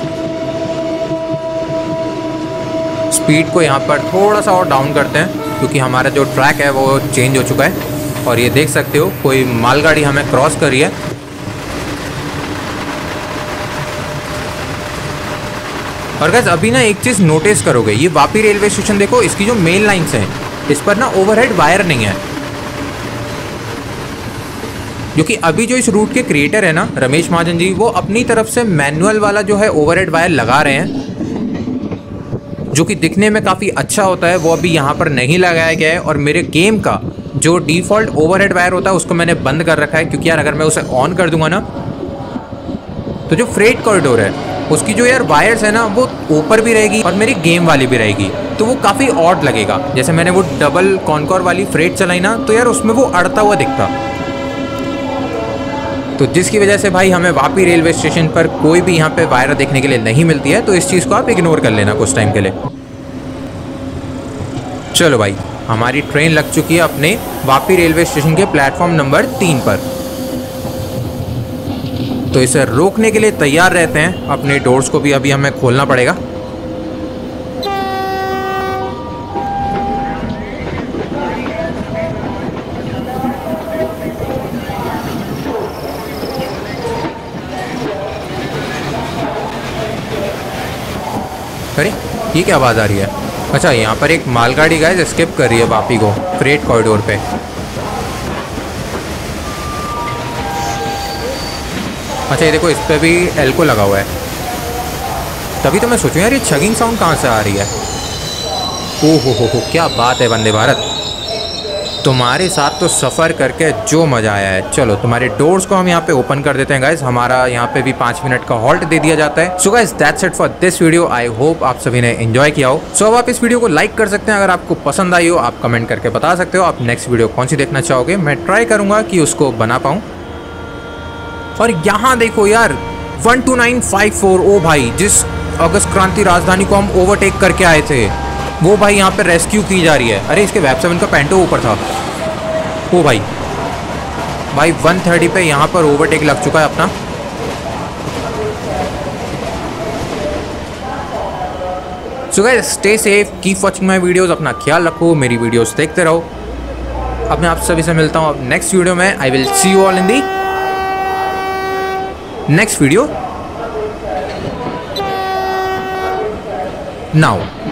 स्पीड को यहाँ पर थोड़ा सा और डाउन करते हैं, क्योंकि हमारा जो ट्रैक है वो चेंज हो चुका है। और ये देख सकते हो कोई मालगाड़ी हमें क्रॉस कर रही है। और गाइस अभी ना एक चीज़ नोटिस करोगे, ये वापी रेलवे स्टेशन देखो, इसकी जो मेन लाइन्स हैं इस पर ना ओवरहेड वायर नहीं है, क्योंकि अभी जो इस रूट के क्रिएटर है ना रमेश महाजन जी, वो अपनी तरफ से मैनुअल वाला जो है ओवरहेड वायर लगा रहे हैं, जो कि दिखने में काफ़ी अच्छा होता है। वो अभी यहाँ पर नहीं लगाया गया है और मेरे गेम का जो डिफ़ॉल्ट ओवरहेड वायर होता है उसको मैंने बंद कर रखा है, क्योंकि यार अगर मैं उसे ऑन कर दूंगा ना तो जो फ्रेट कॉरिडोर है उसकी जो यार वायर्स है ना वो ऊपर भी रहेगी और मेरी गेम वाली भी रहेगी, तो वो काफ़ी ऑड लगेगा। जैसे मैंने वो डबल कॉनकॉर वाली फ्रेट चलाई ना, तो यार उसमें वो अड़ता हुआ दिखता, तो जिसकी वजह से भाई हमें वापी रेलवे स्टेशन पर कोई भी यहाँ पे वायर देखने के लिए नहीं मिलती है। तो इस चीज़ को आप इग्नोर कर लेना कुछ टाइम के लिए। चलो भाई, हमारी ट्रेन लग चुकी है अपने वापी रेलवे स्टेशन के प्लेटफॉर्म नंबर 3 पर, तो इसे रोकने के लिए तैयार रहते हैं। अपने डोर्स को भी अभी हमें खोलना पड़ेगा। अरे ये क्या आवाज़ आ रही है? अच्छा, यहाँ पर एक मालगाड़ी गाइस स्किप कर रही है वापी को फ्रेट कॉरिडोर पे। अच्छा ये देखो, इस पर भी एल्को लगा हुआ है, तभी तो मैं सोचूं यार ये छगिंग साउंड कहाँ से आ रही है। ओह हो, क्या बात है वंदे भारत, तुम्हारे साथ तो सफ़र करके जो मज़ा आया है। चलो तुम्हारे डोर्स को हम यहाँ पे ओपन कर देते हैं गाइस, हमारा यहाँ पे भी 5 मिनट का हॉल्ट दे दिया जाता है। So guys that's it for this video, I hope आप सभी ने एंजॉय किया हो। सो अब आप इस वीडियो को लाइक कर सकते हैं, अगर आपको पसंद आई हो आप कमेंट करके बता सकते हो आप नेक्स्ट वीडियो कौन सी देखना चाहोगे, मैं ट्राई करूँगा कि उसको बना पाऊँ। और यहाँ देखो यार 12954, ओ भाई जिस अगस्त क्रांति राजधानी को हम ओवरटेक करके आए थे वो भाई यहाँ पे रेस्क्यू की जा रही है। अरे इसके वेब 7 का पेंटो ऊपर था। ओ भाई 130 पे यहाँ पर ओवरटेक लग चुका है अपना। So guys stay safe, keep watching my videos, अपना ख्याल रखो, मेरी वीडियोस देखते रहो। अब मैं आप सभी से मिलता हूँ अब नेक्स्ट वीडियो में। I will see you all in the next video now।